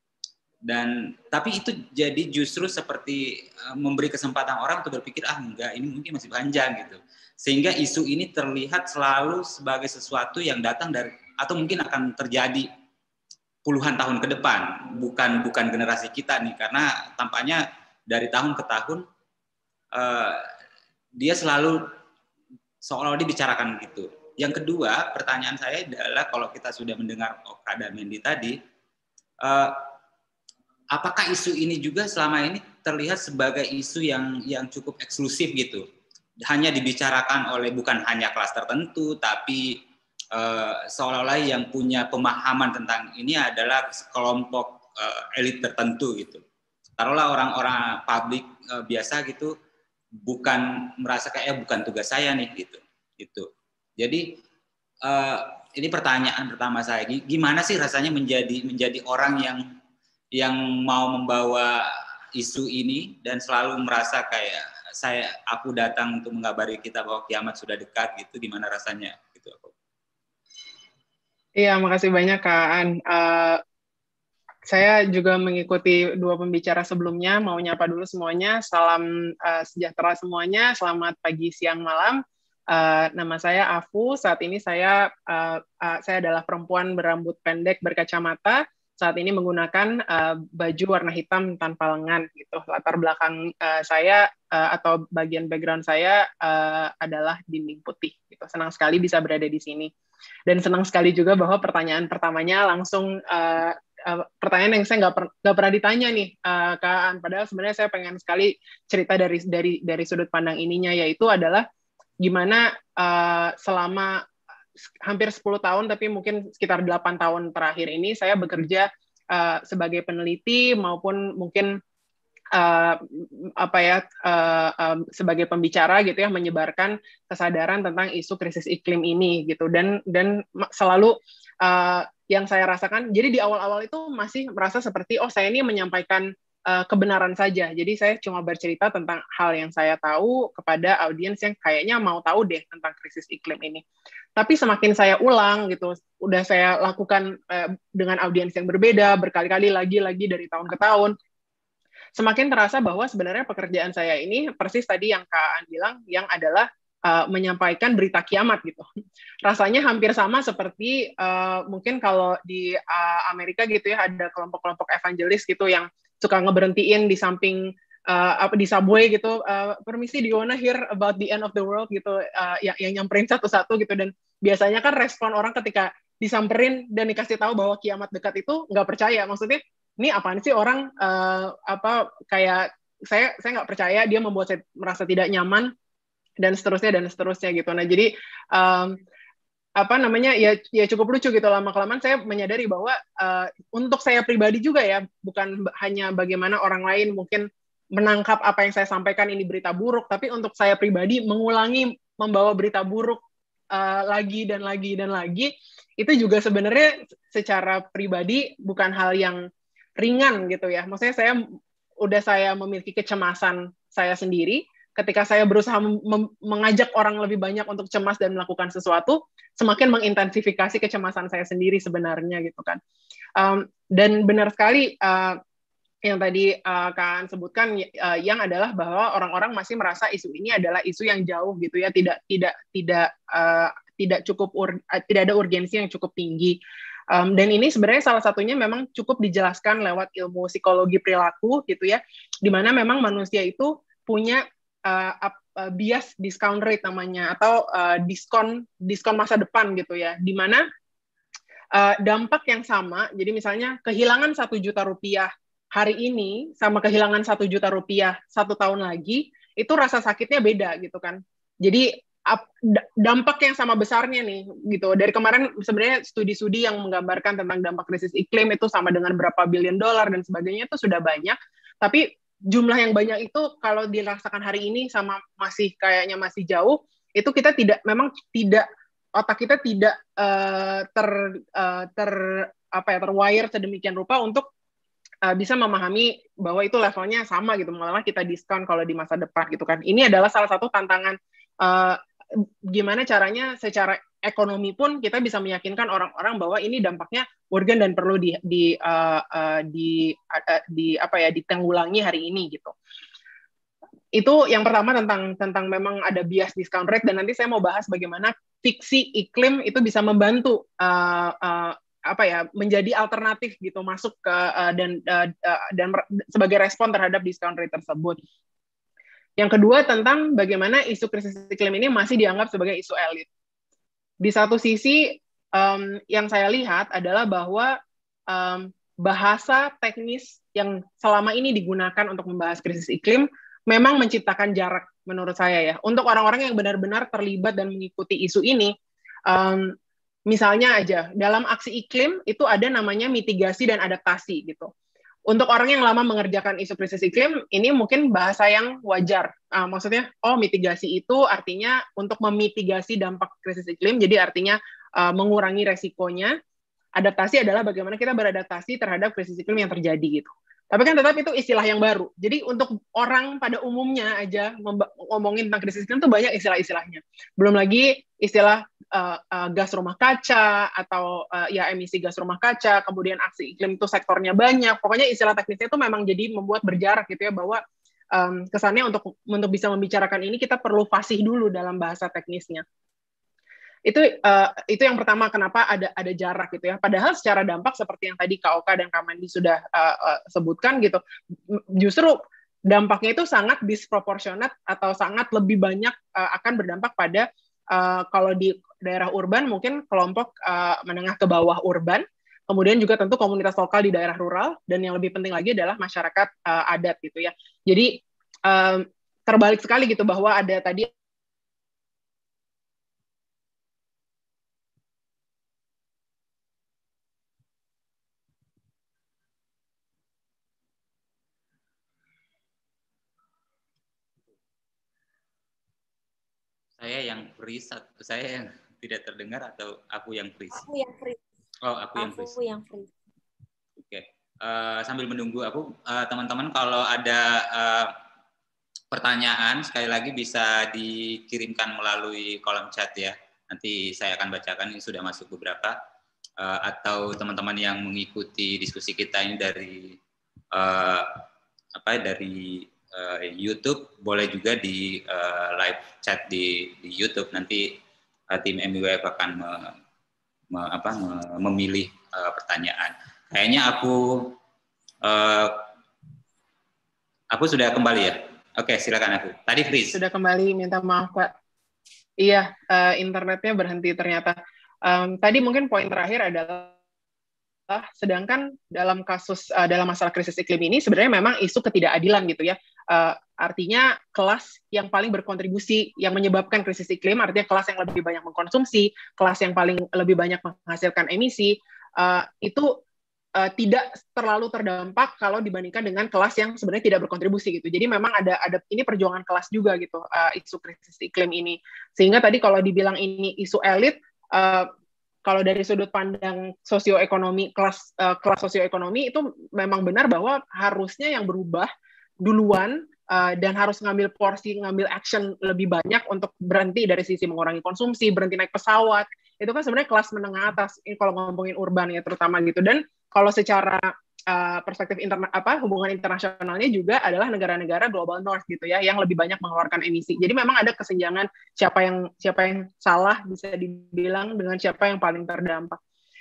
dan tapi itu jadi justru seperti uh, memberi kesempatan orang untuk berpikir ah enggak, ini mungkin masih panjang gitu, sehingga isu ini terlihat selalu sebagai sesuatu yang datang dari atau mungkin akan terjadi puluhan tahun ke depan, bukan bukan generasi kita nih, karena tampaknya dari tahun ke tahun uh, dia selalu seolah-olah dibicarakan gitu. Yang kedua, pertanyaan saya adalah kalau kita sudah mendengar Oka dan Mandy tadi, eh, apakah isu ini juga selama ini terlihat sebagai isu yang yang cukup eksklusif gitu, hanya dibicarakan oleh bukan hanya kelas tertentu, tapi eh, seolah-olah yang punya pemahaman tentang ini adalah kelompok eh, elit tertentu gitu. Taruhlah orang-orang publik eh, biasa gitu, bukan merasa kayak eh, bukan tugas saya nih gitu gitu. Jadi uh, ini pertanyaan pertama saya, gimana sih rasanya menjadi menjadi orang yang yang mau membawa isu ini dan selalu merasa kayak saya aku datang untuk mengabari kita bahwa kiamat sudah dekat gitu, gimana rasanya gitu. Iya, makasih banyak Kak An. Uh, Saya juga mengikuti dua pembicara sebelumnya, mau nyapa dulu semuanya, salam uh, sejahtera semuanya, selamat pagi, siang, malam. Uh, nama saya Afu, saat ini saya uh, uh, saya adalah perempuan berambut pendek berkacamata, saat ini menggunakan uh, baju warna hitam tanpa lengan. Gitu. Latar belakang uh, saya uh, atau bagian background saya uh, adalah dinding putih. Gitu. Senang sekali bisa berada di sini. Dan senang sekali juga bahwa pertanyaan pertamanya langsung uh, Uh, pertanyaan yang saya nggak per, pernah ditanya nih uh, Kak An, padahal sebenarnya saya pengen sekali cerita dari dari dari sudut pandang ininya, yaitu adalah gimana uh, selama hampir sepuluh tahun tapi mungkin sekitar delapan tahun terakhir ini saya bekerja uh, sebagai peneliti maupun mungkin uh, apa ya uh, uh, sebagai pembicara gitu ya, menyebarkan kesadaran tentang isu krisis iklim ini gitu, dan dan selalu uh, yang saya rasakan, jadi di awal-awal itu masih merasa seperti, oh saya ini menyampaikan uh, kebenaran saja. Jadi saya cuma bercerita tentang hal yang saya tahu kepada audiens yang kayaknya mau tahu deh tentang krisis iklim ini. Tapi semakin saya ulang gitu, udah saya lakukan uh, dengan audiens yang berbeda berkali-kali lagi-lagi dari tahun ke tahun, semakin terasa bahwa sebenarnya pekerjaan saya ini persis tadi yang Kak An bilang, yang adalah uh, menyampaikan berita kiamat gitu. Rasanya hampir sama seperti uh, mungkin kalau di uh, Amerika gitu ya, ada kelompok-kelompok evangelis gitu yang suka ngeberhentiin di samping uh, apa di subway gitu, uh, permisi, do you wanna hear about the end of the world gitu, uh, yang, yang nyamperin satu-satu gitu. Dan biasanya kan respon orang ketika disamperin dan dikasih tahu bahwa kiamat dekat itu nggak percaya. Maksudnya ini apaan sih orang uh, apa kayak saya saya nggak percaya, dia membuat saya merasa tidak nyaman dan seterusnya dan seterusnya gitu. Nah jadi um, apa namanya ya ya cukup lucu gitu, lama kelamaan saya menyadari bahwa uh, untuk saya pribadi juga ya, bukan hanya bagaimana orang lain mungkin menangkap apa yang saya sampaikan ini berita buruk, tapi untuk saya pribadi mengulangi membawa berita buruk uh, lagi dan lagi dan lagi, itu juga sebenarnya secara pribadi bukan hal yang ringan gitu ya. Maksudnya saya udah saya memiliki kecemasan saya sendiri. Ketika saya berusaha mengajak orang lebih banyak untuk cemas dan melakukan sesuatu, semakin mengintensifikasi kecemasan saya sendiri sebenarnya gitu kan. Um, dan benar sekali uh, yang tadi uh, Kak sebutkan uh, yang adalah bahwa orang-orang masih merasa isu ini adalah isu yang jauh gitu ya, tidak tidak tidak uh, tidak cukup ur, uh, tidak ada urgensi yang cukup tinggi. Um, dan ini sebenarnya salah satunya memang cukup dijelaskan lewat ilmu psikologi perilaku gitu ya, di mana memang manusia itu punya uh, uh, bias discount rate namanya, atau uh, diskon diskon masa depan gitu ya, di mana uh, dampak yang sama, jadi misalnya kehilangan satu juta rupiah hari ini sama kehilangan satu juta rupiah satu tahun lagi, itu rasa sakitnya beda gitu kan. Jadi dampak yang sama besarnya nih gitu. Dari kemarin sebenarnya studi-studi yang menggambarkan tentang dampak krisis iklim itu sama dengan berapa billion dolar dan sebagainya itu sudah banyak, tapi jumlah yang banyak itu kalau dirasakan hari ini sama masih kayaknya masih jauh, itu kita tidak memang tidak otak kita tidak uh, ter uh, ter apa ya terwire sedemikian rupa untuk uh, bisa memahami bahwa itu levelnya sama gitu, malah kita diskon kalau di masa depan gitu kan. Ini adalah salah satu tantangan uh, gimana caranya secara ekonomi pun kita bisa meyakinkan orang-orang bahwa ini dampaknya urgen dan perlu di di uh, uh, di, uh, di apa ya ditanggulangi hari ini gitu. Itu yang pertama tentang tentang memang ada bias discount rate, dan nanti saya mau bahas bagaimana fiksi iklim itu bisa membantu uh, uh, apa ya menjadi alternatif gitu masuk ke uh, dan uh, dan sebagai respon terhadap discount rate tersebut. Yang kedua tentang bagaimana isu krisis iklim ini masih dianggap sebagai isu elit. Di satu sisi um, yang saya lihat adalah bahwa um, bahasa teknis yang selama ini digunakan untuk membahas krisis iklim memang menciptakan jarak menurut saya ya. Untuk orang-orang yang benar-benar terlibat dan mengikuti isu ini, um, misalnya aja dalam aksi iklim itu ada namanya mitigasi dan adaptasi gitu. Untuk orang yang lama mengerjakan isu krisis iklim, ini mungkin bahasa yang wajar. Uh, maksudnya, oh mitigasi itu artinya untuk memitigasi dampak krisis iklim, jadi artinya uh, mengurangi resikonya. Adaptasi adalah bagaimana kita beradaptasi terhadap krisis iklim yang terjadi gitu. Tapi kan tetap itu istilah yang baru. Jadi untuk orang pada umumnya aja ngomongin tentang krisis iklim itu banyak istilah-istilahnya. Belum lagi istilah uh, uh, gas rumah kaca atau uh, ya emisi gas rumah kaca, kemudian aksi iklim itu sektornya banyak. Pokoknya istilah teknisnya itu memang jadi membuat berjarak gitu ya, bahwa um, kesannya untuk untuk bisa membicarakan ini kita perlu fasih dulu dalam bahasa teknisnya. Itu uh, itu yang pertama kenapa ada ada jarak gitu ya. Padahal secara dampak seperti yang tadi Kak Oka dan Kak Mandi sudah uh, uh, sebutkan gitu, justru dampaknya itu sangat disproporsionat atau sangat lebih banyak uh, akan berdampak pada uh, kalau di daerah urban mungkin kelompok uh, menengah ke bawah urban, kemudian juga tentu komunitas lokal di daerah rural, dan yang lebih penting lagi adalah masyarakat uh, adat gitu ya. Jadi um, terbalik sekali gitu bahwa ada tadi saya yang freeze, saya yang tidak terdengar atau aku yang freeze? Aku yang freeze. Oh, aku, aku yang freeze. Aku yang freeze. Oke. Okay. uh, sambil menunggu aku uh, teman-teman kalau ada uh, pertanyaan sekali lagi bisa dikirimkan melalui kolom chat ya. Nanti saya akan bacakan, ini sudah masuk beberapa. Uh, atau teman-teman yang mengikuti diskusi kita ini dari uh, apa dari uh, YouTube, boleh juga di uh, live chat di, di YouTube. Nanti uh, tim M W F akan me, me, apa, me, memilih uh, pertanyaan. Kayaknya aku uh, aku sudah kembali ya. Oke, silakan aku. Tadi freeze. Sudah kembali, minta maaf Pak. Iya, uh, internetnya berhenti ternyata. Um, tadi mungkin poin terakhir adalah, sedangkan dalam kasus uh, dalam masalah krisis iklim ini sebenarnya memang isu ketidakadilan gitu ya. Uh, artinya kelas yang paling berkontribusi yang menyebabkan krisis iklim, artinya kelas yang lebih banyak mengkonsumsi, kelas yang paling lebih banyak menghasilkan emisi, uh, itu uh, tidak terlalu terdampak kalau dibandingkan dengan kelas yang sebenarnya tidak berkontribusi gitu. Jadi memang ada ada ini perjuangan kelas juga gitu, uh, isu krisis iklim ini. Sehingga tadi kalau dibilang ini isu elit, Uh, kalau dari sudut pandang sosioekonomi, kelas uh, kelas sosioekonomi itu memang benar bahwa harusnya yang berubah duluan uh, dan harus ngambil porsi, ngambil action lebih banyak untuk berhenti dari sisi mengurangi konsumsi, berhenti naik pesawat. Itu kan sebenarnya kelas menengah atas, ini kalau ngomongin urban ya terutama gitu. Dan kalau secara uh, perspektif interna apa hubungan internasionalnya juga adalah negara-negara global north gitu ya, yang lebih banyak mengeluarkan emisi. Jadi memang ada kesenjangan siapa yang siapa yang salah bisa dibilang dengan siapa yang paling terdampak.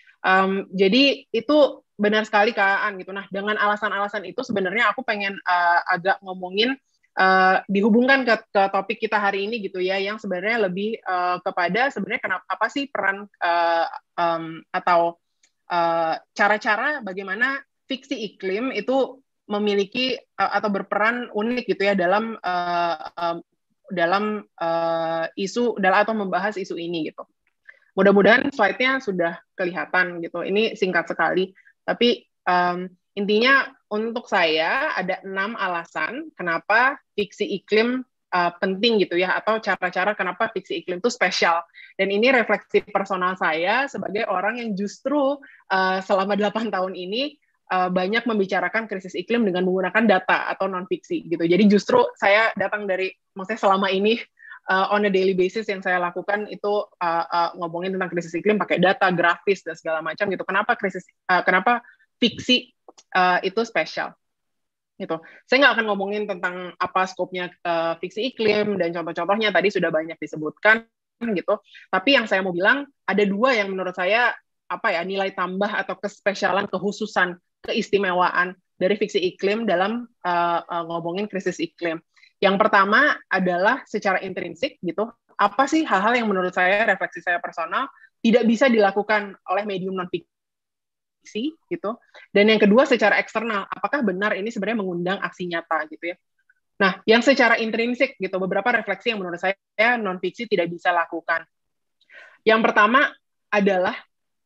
Um, jadi itu benar sekali Kak Aan gitu. Nah, dengan alasan-alasan itu sebenarnya aku pengen uh, agak ngomongin uh, dihubungkan ke, ke topik kita hari ini gitu ya, yang sebenarnya lebih uh, kepada sebenarnya kenapa apa sih peran uh, um, atau cara-cara uh, bagaimana fiksi iklim itu memiliki uh, atau berperan unik gitu ya dalam uh, um, dalam uh, isu dalam atau membahas isu ini gitu. Mudah-mudahan slide-nya sudah kelihatan gitu. Ini singkat sekali, tapi um, intinya untuk saya ada enam alasan kenapa fiksi iklim uh, penting gitu ya, atau cara-cara kenapa fiksi iklim itu spesial. Dan ini refleksi personal saya sebagai orang yang justru uh, selama delapan tahun ini uh, banyak membicarakan krisis iklim dengan menggunakan data atau non-fiksi gitu. Jadi justru saya datang dari, maksudnya selama ini uh, on a daily basis yang saya lakukan itu uh, uh, ngomongin tentang krisis iklim pakai data, grafis dan segala macam gitu. Kenapa krisis, uh, kenapa fiksi uh, itu spesial? Gitu. Saya nggak akan ngomongin tentang apa skopnya uh, fiksi iklim dan contoh-contohnya tadi sudah banyak disebutkan gitu. Tapi yang saya mau bilang ada dua yang menurut saya apa ya nilai tambah atau kespesialan, kekhususan, keistimewaan dari fiksi iklim dalam uh, uh, ngomongin krisis iklim. Yang pertama adalah secara intrinsik gitu. Apa sih hal-hal yang menurut saya, refleksi saya personal, tidak bisa dilakukan oleh medium non-fiksi gitu. Dan yang kedua secara eksternal, apakah benar ini sebenarnya mengundang aksi nyata gitu ya. Nah, yang secara intrinsik gitu, beberapa refleksi yang menurut saya non-fiksi tidak bisa lakukan. Yang pertama adalah,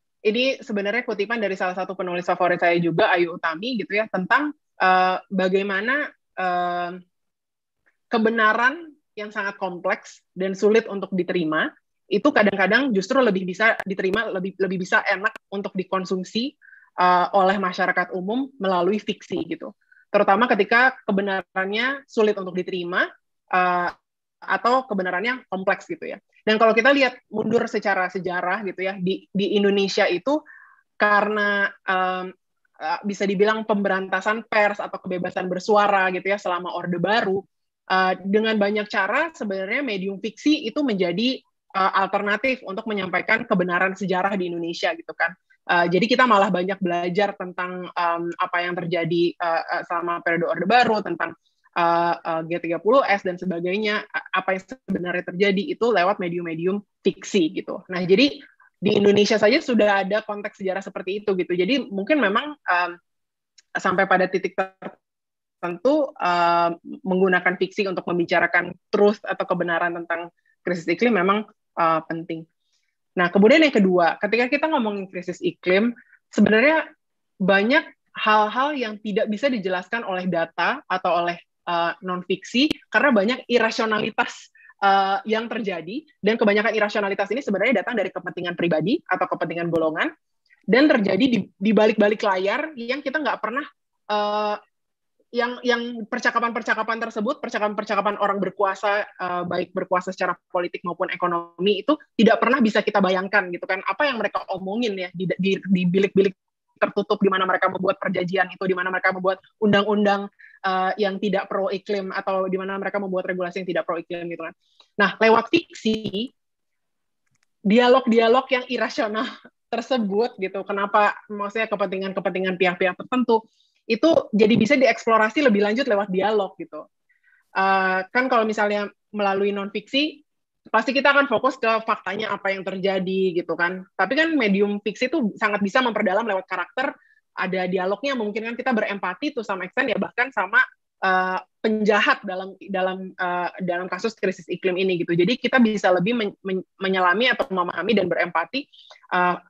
ini sebenarnya kutipan dari salah satu penulis favorit saya juga, Ayu Utami gitu ya, tentang uh, bagaimana uh, kebenaran yang sangat kompleks dan sulit untuk diterima, itu kadang-kadang justru lebih bisa diterima, lebih lebih bisa enak untuk dikonsumsi uh, oleh masyarakat umum melalui fiksi gitu. Terutama ketika kebenarannya sulit untuk diterima uh, atau kebenarannya kompleks gitu ya. Dan kalau kita lihat mundur secara sejarah gitu ya, di di Indonesia itu karena um, uh, bisa dibilang pemberantasan pers atau kebebasan bersuara gitu ya selama Orde Baru, uh, dengan banyak cara sebenarnya medium fiksi itu menjadi uh, alternatif untuk menyampaikan kebenaran sejarah di Indonesia gitu kan. Uh, jadi kita malah banyak belajar tentang um, apa yang terjadi uh, selama periode Orde Baru, tentang uh, uh, G tiga puluh S dan sebagainya, apa yang sebenarnya terjadi itu lewat medium-medium fiksi gitu. Nah, jadi di Indonesia saja sudah ada konteks sejarah seperti itu gitu. Jadi mungkin memang um, sampai pada titik tertentu uh, menggunakan fiksi untuk membicarakan truth atau kebenaran tentang krisis iklim memang uh, penting. Nah, kemudian yang kedua, ketika kita ngomongin krisis iklim, sebenarnya banyak hal-hal yang tidak bisa dijelaskan oleh data atau oleh uh, non-fiksi, karena banyak irasionalitas uh, yang terjadi, dan kebanyakan irasionalitas ini sebenarnya datang dari kepentingan pribadi atau kepentingan golongan, dan terjadi di, di balik-balik layar yang kita nggak pernah uh, yang yang percakapan-percakapan tersebut, percakapan-percakapan orang berkuasa, uh, baik berkuasa secara politik maupun ekonomi, itu tidak pernah bisa kita bayangkan gitu kan, apa yang mereka omongin ya di, di, di bilik-bilik tertutup, di mana mereka membuat perjanjian itu, di mana mereka membuat undang-undang uh, yang tidak pro iklim, atau di mana mereka membuat regulasi yang tidak pro iklim gitu kan. Nah, lewat fiksi, dialog-dialog yang irasional tersebut gitu, kenapa maksudnya kepentingan-kepentingan pihak-pihak tertentu itu jadi bisa dieksplorasi lebih lanjut lewat dialog gitu. Uh, kan kalau misalnya melalui non-fiksi, pasti kita akan fokus ke faktanya apa yang terjadi gitu kan. Tapi kan medium fiksi itu sangat bisa memperdalam lewat karakter, ada dialognya, mungkin kan kita berempati to some extent ya, bahkan sama uh, penjahat dalam dalam uh, dalam kasus krisis iklim ini gitu. Jadi kita bisa lebih men men menyelami atau memahami dan berempati uh,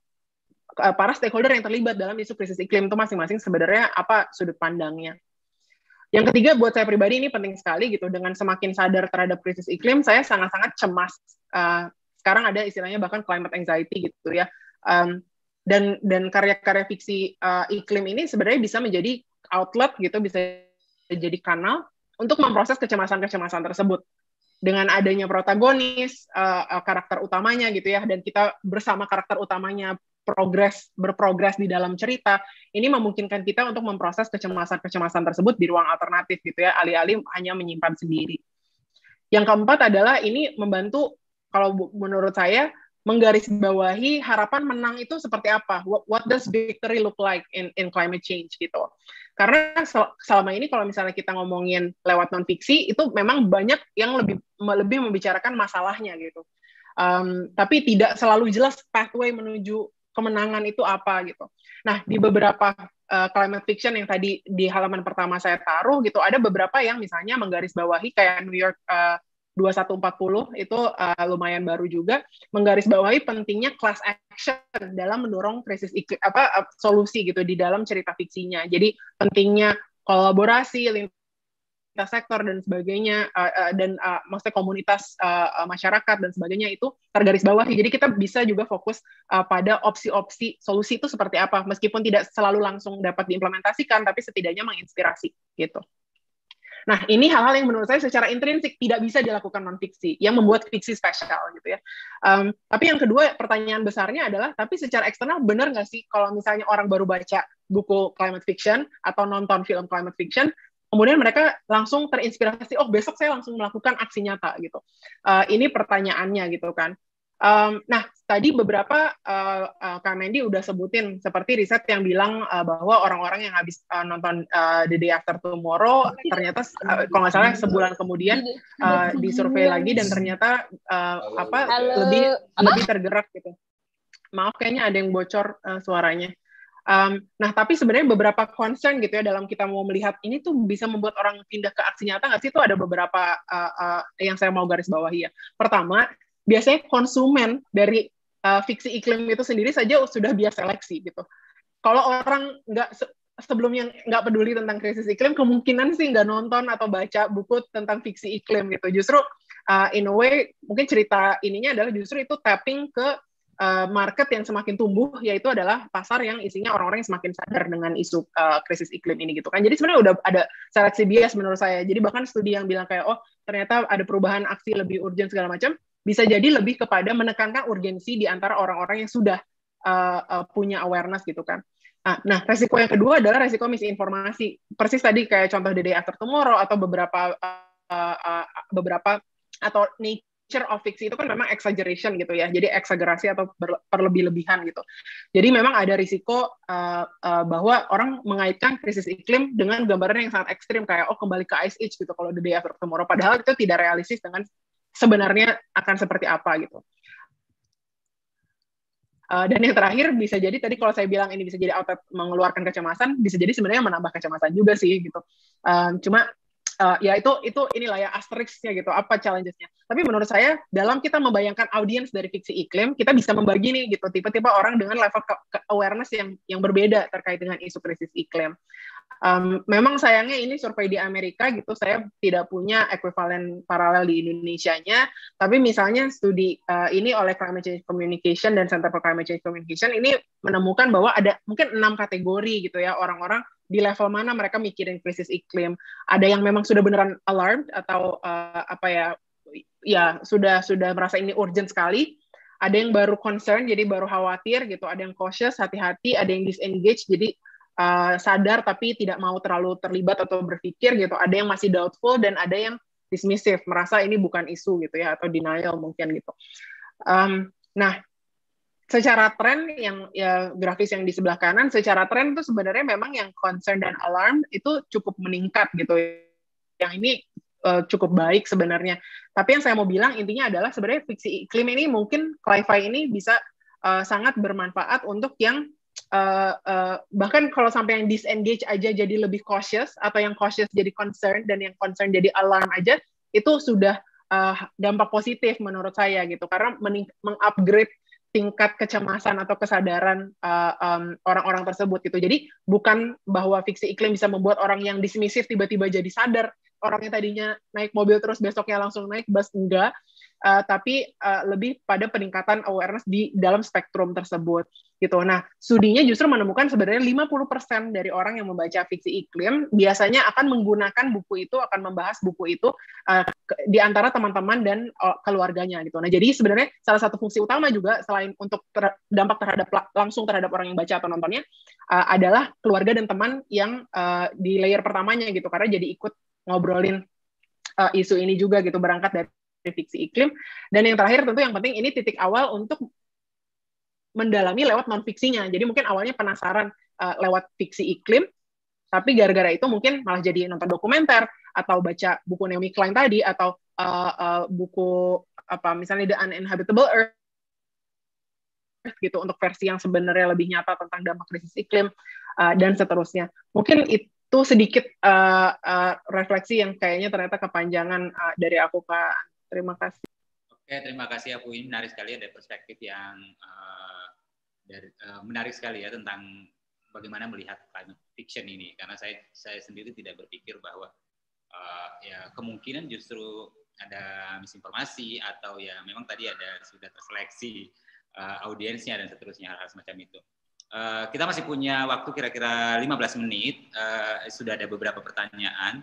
para stakeholder yang terlibat dalam isu krisis iklim itu masing-masing sebenarnya apa sudut pandangnya. Yang ketiga, buat saya pribadi ini penting sekali gitu, dengan semakin sadar terhadap krisis iklim, saya sangat-sangat cemas. Uh, sekarang ada istilahnya bahkan climate anxiety gitu ya. Um, dan dan karya-karya fiksi uh, iklim ini sebenarnya bisa menjadi outlet gitu, bisa jadi kanal untuk memproses kecemasan-kecemasan tersebut. Dengan adanya protagonis, uh, uh, karakter utamanya gitu ya, dan kita bersama karakter utamanya progres berprogres di dalam cerita, ini memungkinkan kita untuk memproses kecemasan-kecemasan tersebut di ruang alternatif gitu ya, alih-alih hanya menyimpan sendiri. Yang keempat adalah ini membantu, kalau menurut saya, menggarisbawahi harapan menang itu seperti apa, what, what does victory look like in in climate change gitu. Karena sel selama ini kalau misalnya kita ngomongin lewat non fiksi, itu memang banyak yang lebih lebih membicarakan masalahnya gitu, um, tapi tidak selalu jelas pathway menuju kemenangan itu apa gitu. Nah, di beberapa uh, climate fiction yang tadi di halaman pertama saya taruh gitu, ada beberapa yang misalnya menggarisbawahi kayak New York uh, dua satu empat nol itu uh, lumayan baru juga, menggarisbawahi pentingnya class action dalam mendorong krisis iklim, apa uh, solusi gitu di dalam cerita fiksinya. Jadi pentingnya kolaborasi lintas sektor dan sebagainya, uh, uh, dan uh, maksudnya komunitas uh, masyarakat dan sebagainya itu tergarisbawahi. Jadi kita bisa juga fokus uh, pada opsi-opsi solusi itu seperti apa, meskipun tidak selalu langsung dapat diimplementasikan, tapi setidaknya menginspirasi gitu. Nah, ini hal-hal yang menurut saya secara intrinsik tidak bisa dilakukan non-fiksi, yang membuat fiksi spesial gitu ya. Um, tapi yang kedua, pertanyaan besarnya adalah, tapi secara eksternal benar nggak sih kalau misalnya orang baru baca buku climate fiction atau nonton film climate fiction, kemudian mereka langsung terinspirasi, oh besok saya langsung melakukan aksi nyata gitu. Uh, ini pertanyaannya gitu kan. Um, nah, tadi beberapa uh, uh, Kak Mendy udah sebutin, seperti riset yang bilang uh, bahwa orang-orang yang habis uh, nonton uh, The Day After Tomorrow, ternyata uh, kalau nggak salah sebulan kemudian uh, disurvei lagi dan ternyata uh, apa Halo. lebih apa? lebih tergerak gitu. Maaf, kayaknya ada yang bocor uh, suaranya. Um, nah, tapi sebenarnya beberapa concern gitu ya dalam kita mau melihat ini tuh bisa membuat orang pindah ke aksi nyata nggak sih? Itu ada beberapa uh, uh, yang saya mau garis bawahi ya. Pertama, biasanya konsumen dari uh, fiksi iklim itu sendiri saja sudah biasa seleksi gitu. Kalau orang nggak se sebelumnya nggak peduli tentang krisis iklim, kemungkinan sih nggak nonton atau baca buku tentang fiksi iklim gitu. Justru uh, in a way mungkin cerita ininya adalah justru itu tapping ke uh, market yang semakin tumbuh, yaitu adalah pasar yang isinya orang-orang yang semakin sadar dengan isu uh, krisis iklim ini gitu kan. Jadi sebenarnya udah ada seleksi bias menurut saya. Jadi bahkan studi yang bilang kayak oh ternyata ada perubahan aksi lebih urgent segala macam, bisa jadi lebih kepada menekankan urgensi di antara orang-orang yang sudah uh, uh, punya awareness gitu kan. Nah, nah, resiko yang kedua adalah resiko misinformasi. Persis tadi kayak contoh The Day After Tomorrow atau beberapa uh, uh, beberapa atau nature of fiksi itu kan memang exaggeration gitu ya. Jadi eksagerasi atau perlebih-lebihan gitu. Jadi memang ada risiko uh, uh, bahwa orang mengaitkan krisis iklim dengan gambaran yang sangat ekstrim kayak oh kembali ke Ice Age gitu kalau The Day After Tomorrow. Padahal itu tidak realistis dengan sebenarnya akan seperti apa gitu. Uh, dan yang terakhir bisa jadi tadi kalau saya bilang ini bisa jadi outlet mengeluarkan kecemasan, bisa jadi sebenarnya menambah kecemasan juga sih gitu. Um, cuma uh, ya itu itu inilah ya asterisknya gitu, apa challenges-nya. Tapi menurut saya dalam kita membayangkan audiens dari fiksi iklim, kita bisa membagi nih gitu tipe-tipe orang dengan level ke ke awareness yang yang berbeda terkait dengan isu krisis iklim. Um, memang sayangnya ini survei di Amerika gitu, saya tidak punya ekuivalen paralel di Indonesianya, tapi misalnya studi uh, ini oleh Climate Change Communication dan Center for Climate Change Communication ini menemukan bahwa ada mungkin enam kategori gitu ya, orang-orang di level mana mereka mikirin krisis iklim. Ada yang memang sudah beneran alarmed atau uh, apa ya, ya sudah sudah merasa ini urgent sekali. Ada yang baru concern, jadi baru khawatir gitu. Ada yang cautious, hati-hati. Ada yang disengage, jadi Uh, sadar tapi tidak mau terlalu terlibat atau berpikir gitu. Ada yang masih doubtful dan ada yang dismissive, merasa ini bukan isu gitu ya, atau denial mungkin gitu. Um, nah, secara tren yang ya, grafis yang di sebelah kanan, secara tren itu sebenarnya memang yang concern dan alarm itu cukup meningkat gitu. Yang ini uh, cukup baik sebenarnya. Tapi yang saya mau bilang intinya adalah sebenarnya fiksi iklim ini mungkin Cli-Fi ini bisa uh, sangat bermanfaat untuk yang Uh, uh, bahkan kalau sampai yang disengage aja jadi lebih cautious, atau yang cautious jadi concern, dan yang concern jadi alarm aja, itu sudah uh, dampak positif menurut saya gitu, karena mengupgrade tingkat kecemasan atau kesadaran uh, um, orang-orang tersebut gitu. Jadi bukan bahwa fiksi iklim bisa membuat orang yang dismissive tiba-tiba jadi sadar, orang yang tadinya naik mobil terus besoknya langsung naik bus, enggak. Uh, tapi uh, lebih pada peningkatan awareness di dalam spektrum tersebut gitu. Nah, studinya justru menemukan sebenarnya lima puluh persen dari orang yang membaca fiksi iklim biasanya akan menggunakan buku itu, akan membahas buku itu uh, ke, di antara teman-teman dan uh, keluarganya gitu. Nah, jadi sebenarnya salah satu fungsi utama juga selain untuk ter, dampak terhadap langsung terhadap orang yang baca atau nontonnya uh, adalah keluarga dan teman yang uh, di layer pertamanya gitu, karena jadi ikut ngobrolin uh, isu ini juga gitu, berangkat dari fiksi iklim. Dan yang terakhir tentu yang penting ini titik awal untuk mendalami lewat non-fiksinya. Jadi mungkin awalnya penasaran uh, lewat fiksi iklim, tapi gara-gara itu mungkin malah jadi nonton dokumenter atau baca buku Naomi Klein tadi, atau uh, uh, buku apa misalnya The Uninhabitable Earth gitu, untuk versi yang sebenarnya lebih nyata tentang dampak krisis iklim uh, dan seterusnya. Mungkin itu sedikit uh, uh, refleksi yang kayaknya ternyata kepanjangan uh, dari aku, Kak. Terima kasih. Oke, terima kasih aku. Ini menarik sekali, ada perspektif yang uh, dari, uh, menarik sekali ya tentang bagaimana melihat climate fiction ini. Karena saya saya sendiri tidak berpikir bahwa uh, ya kemungkinan justru ada misinformasi atau ya memang tadi ada sudah terseleksi uh, audiensnya dan seterusnya, hal-hal semacam itu. Uh, kita masih punya waktu kira-kira lima belas menit. Uh, sudah ada beberapa pertanyaan.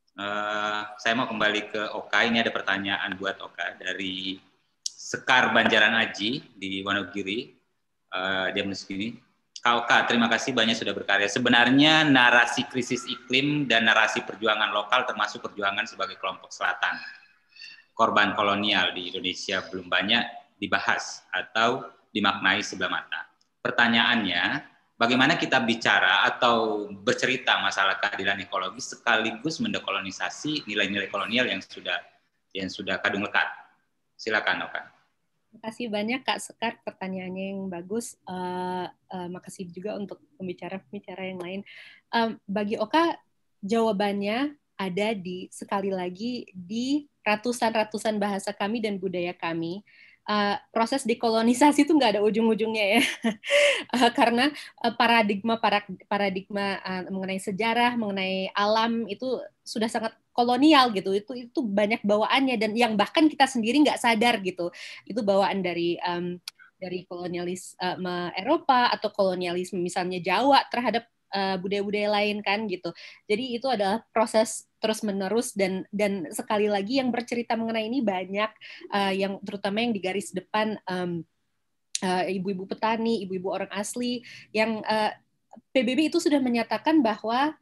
Uh, saya mau kembali ke Oka. Ini ada pertanyaan buat Oka dari Sekar Banjaran Aji di Wonogiri. Uh, dia menulis gini, Kak Oka, terima kasih banyak sudah berkarya. Sebenarnya narasi krisis iklim dan narasi perjuangan lokal termasuk perjuangan sebagai kelompok selatan, korban kolonial di Indonesia belum banyak dibahas atau dimaknai sebelah mata. Pertanyaannya, bagaimana kita bicara atau bercerita masalah keadilan ekologis sekaligus mendekolonisasi nilai-nilai kolonial yang sudah yang sudah kadung lekat. Silakan, Oka. Terima kasih banyak Kak Sekar, pertanyaannya yang bagus. Uh, uh, makasih juga untuk pembicara-pembicara yang lain. Um, bagi Oka, jawabannya ada di sekali lagi di ratusan-ratusan bahasa kami dan budaya kami. Uh, proses dekolonisasi itu nggak ada ujung-ujungnya ya, uh, karena uh, paradigma paradigma uh, mengenai sejarah, mengenai alam itu sudah sangat kolonial gitu, itu itu banyak bawaannya, dan yang bahkan kita sendiri nggak sadar gitu, itu bawaan dari um, dari kolonialisme Eropa atau kolonialisme misalnya Jawa terhadap uh, budaya-budaya lain kan gitu. Jadi itu adalah proses terus menerus, dan dan sekali lagi yang bercerita mengenai ini banyak, uh, yang terutama yang di garis depan um, uh, ibu-ibu petani, ibu-ibu orang asli yang uh, P B B itu sudah menyatakan bahwa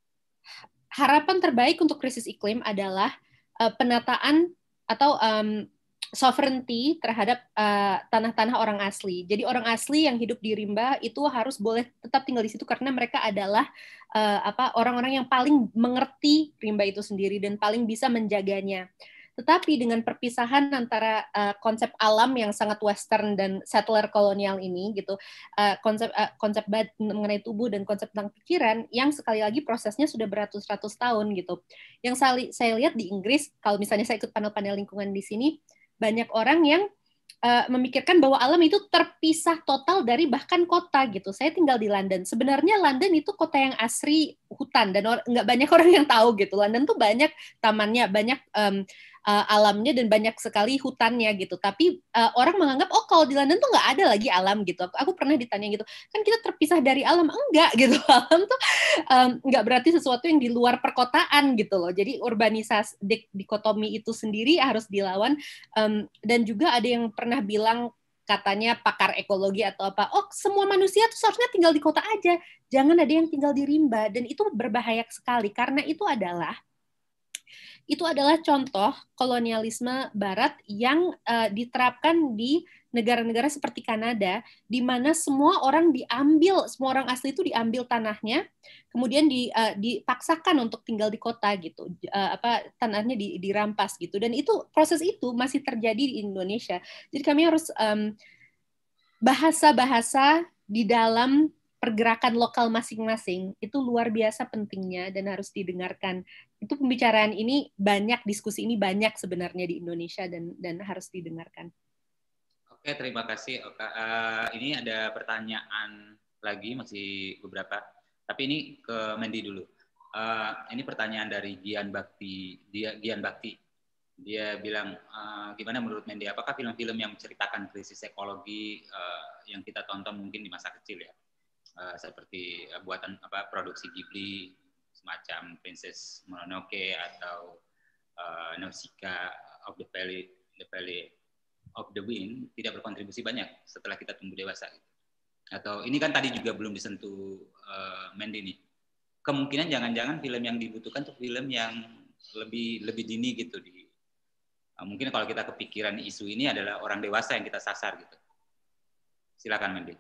harapan terbaik untuk krisis iklim adalah uh, penataan atau um, sovereignty terhadap uh, tanah-tanah orang asli. Jadi orang asli yang hidup di rimba itu harus boleh tetap tinggal di situ karena mereka adalah uh, apa orang-orang yang paling mengerti rimba itu sendiri dan paling bisa menjaganya. Tetapi dengan perpisahan antara uh, konsep alam yang sangat western dan settler kolonial ini gitu, uh, konsep uh, konsep mengenai tubuh dan konsep tentang pikiran yang sekali lagi prosesnya sudah beratus-ratus tahun gitu. Yang saya, saya lihat di Inggris, kalau misalnya saya ikut panel-panel lingkungan di sini, banyak orang yang uh, memikirkan bahwa alam itu terpisah total dari bahkan kota gitu. Saya tinggal di London. Sebenarnya London itu kota yang asri hutan dan nggak banyak orang yang tahu gitu. London tuh banyak tamannya, banyak um, uh, alamnya dan banyak sekali hutannya gitu. Tapi uh, orang menganggap oh kalau di London tuh nggak ada lagi alam gitu. Aku, aku pernah ditanya gitu, kan kita terpisah dari alam. Enggak gitu. Alam tuh um, nggak berarti sesuatu yang di luar perkotaan gitu loh. Jadi urbanisasi dik, dikotomi itu sendiri harus dilawan. Um, dan juga ada yang pernah bilang katanya pakar ekologi atau apa, oh semua manusia tuh seharusnya tinggal di kota aja. Jangan ada yang tinggal di rimba. Dan itu berbahaya sekali karena itu adalah itu adalah contoh kolonialisme Barat yang uh, diterapkan di negara-negara seperti Kanada, di mana semua orang diambil, semua orang asli itu diambil tanahnya, kemudian di, uh, dipaksakan untuk tinggal di kota gitu, uh, apa tanahnya di, dirampas gitu, dan itu proses itu masih terjadi di Indonesia. Jadi kami harus um, bahasa-bahasa di dalam pergerakan lokal masing-masing itu luar biasa pentingnya dan harus didengarkan. Itu pembicaraan ini banyak, diskusi ini banyak sebenarnya di Indonesia dan dan harus didengarkan. Oke, terima kasih Oka. Uh, ini ada pertanyaan lagi, masih beberapa. Tapi ini ke Mandy dulu. Uh, ini pertanyaan dari Gian Bakti. Dia Gian Bakti. Dia bilang, uh, gimana menurut Mandy? Apakah film-film yang menceritakan krisis ekologi uh, yang kita tonton mungkin di masa kecil ya? Uh, seperti uh, buatan apa produksi Ghibli semacam Princess Mononoke atau uh, Nausicaa of the Valley, the Valley of the Wind tidak berkontribusi banyak setelah kita tumbuh dewasa. Atau ini kan tadi juga belum disentuh uh, Mandy nih. Kemungkinan jangan-jangan film yang dibutuhkan tuh film yang lebih lebih dini gitu di uh, mungkin kalau kita kepikiran isu ini adalah orang dewasa yang kita sasar gitu. Silakan Mandy.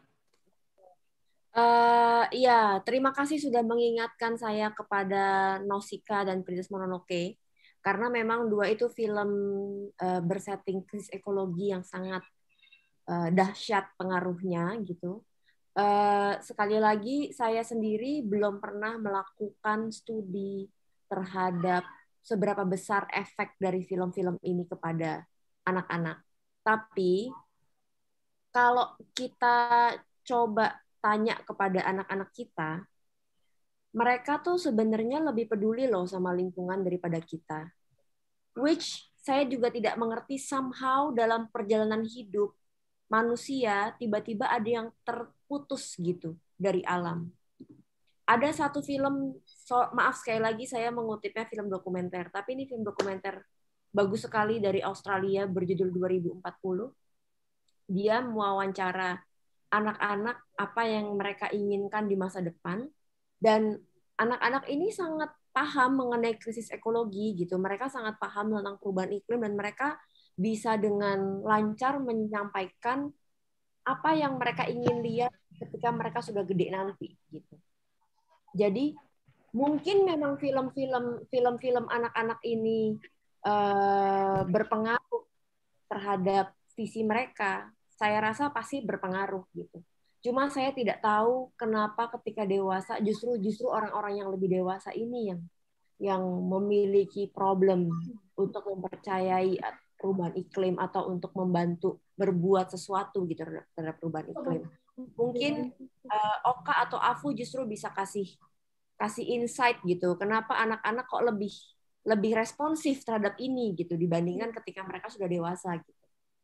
Uh, ya, terima kasih sudah mengingatkan saya kepada Nausicaa dan Princess Mononoke, karena memang dua itu film uh, bersetting krisis ekologi yang sangat uh, dahsyat pengaruhnya gitu. Uh, sekali lagi, saya sendiri belum pernah melakukan studi terhadap seberapa besar efek dari film-film ini kepada anak-anak. Tapi kalau kita coba tanya kepada anak-anak kita, mereka tuh sebenarnya lebih peduli loh sama lingkungan daripada kita. Which saya juga tidak mengerti somehow dalam perjalanan hidup manusia tiba-tiba ada yang terputus gitu dari alam. Ada satu film, so, maaf sekali lagi saya mengutipnya film dokumenter, tapi ini film dokumenter bagus sekali dari Australia berjudul dua ribu empat puluh. Dia mewawancara anak-anak apa yang mereka inginkan di masa depan, dan anak-anak ini sangat paham mengenai krisis ekologi gitu. Mereka sangat paham tentang perubahan iklim dan mereka bisa dengan lancar menyampaikan apa yang mereka ingin lihat ketika mereka sudah gede nanti gitu. Jadi mungkin memang film-film film-film anak-anak ini uh, berpengaruh terhadap visi mereka. Saya rasa pasti berpengaruh gitu. Cuma saya tidak tahu kenapa ketika dewasa justru justru orang-orang yang lebih dewasa ini yang yang memiliki problem untuk mempercayai perubahan iklim atau untuk membantu berbuat sesuatu gitu terhadap perubahan iklim. Mungkin uh, Oka atau Afu justru bisa kasih kasih insight gitu. Kenapa anak-anak kok lebih lebih responsif terhadap ini gitu dibandingkan ketika mereka sudah dewasa gitu.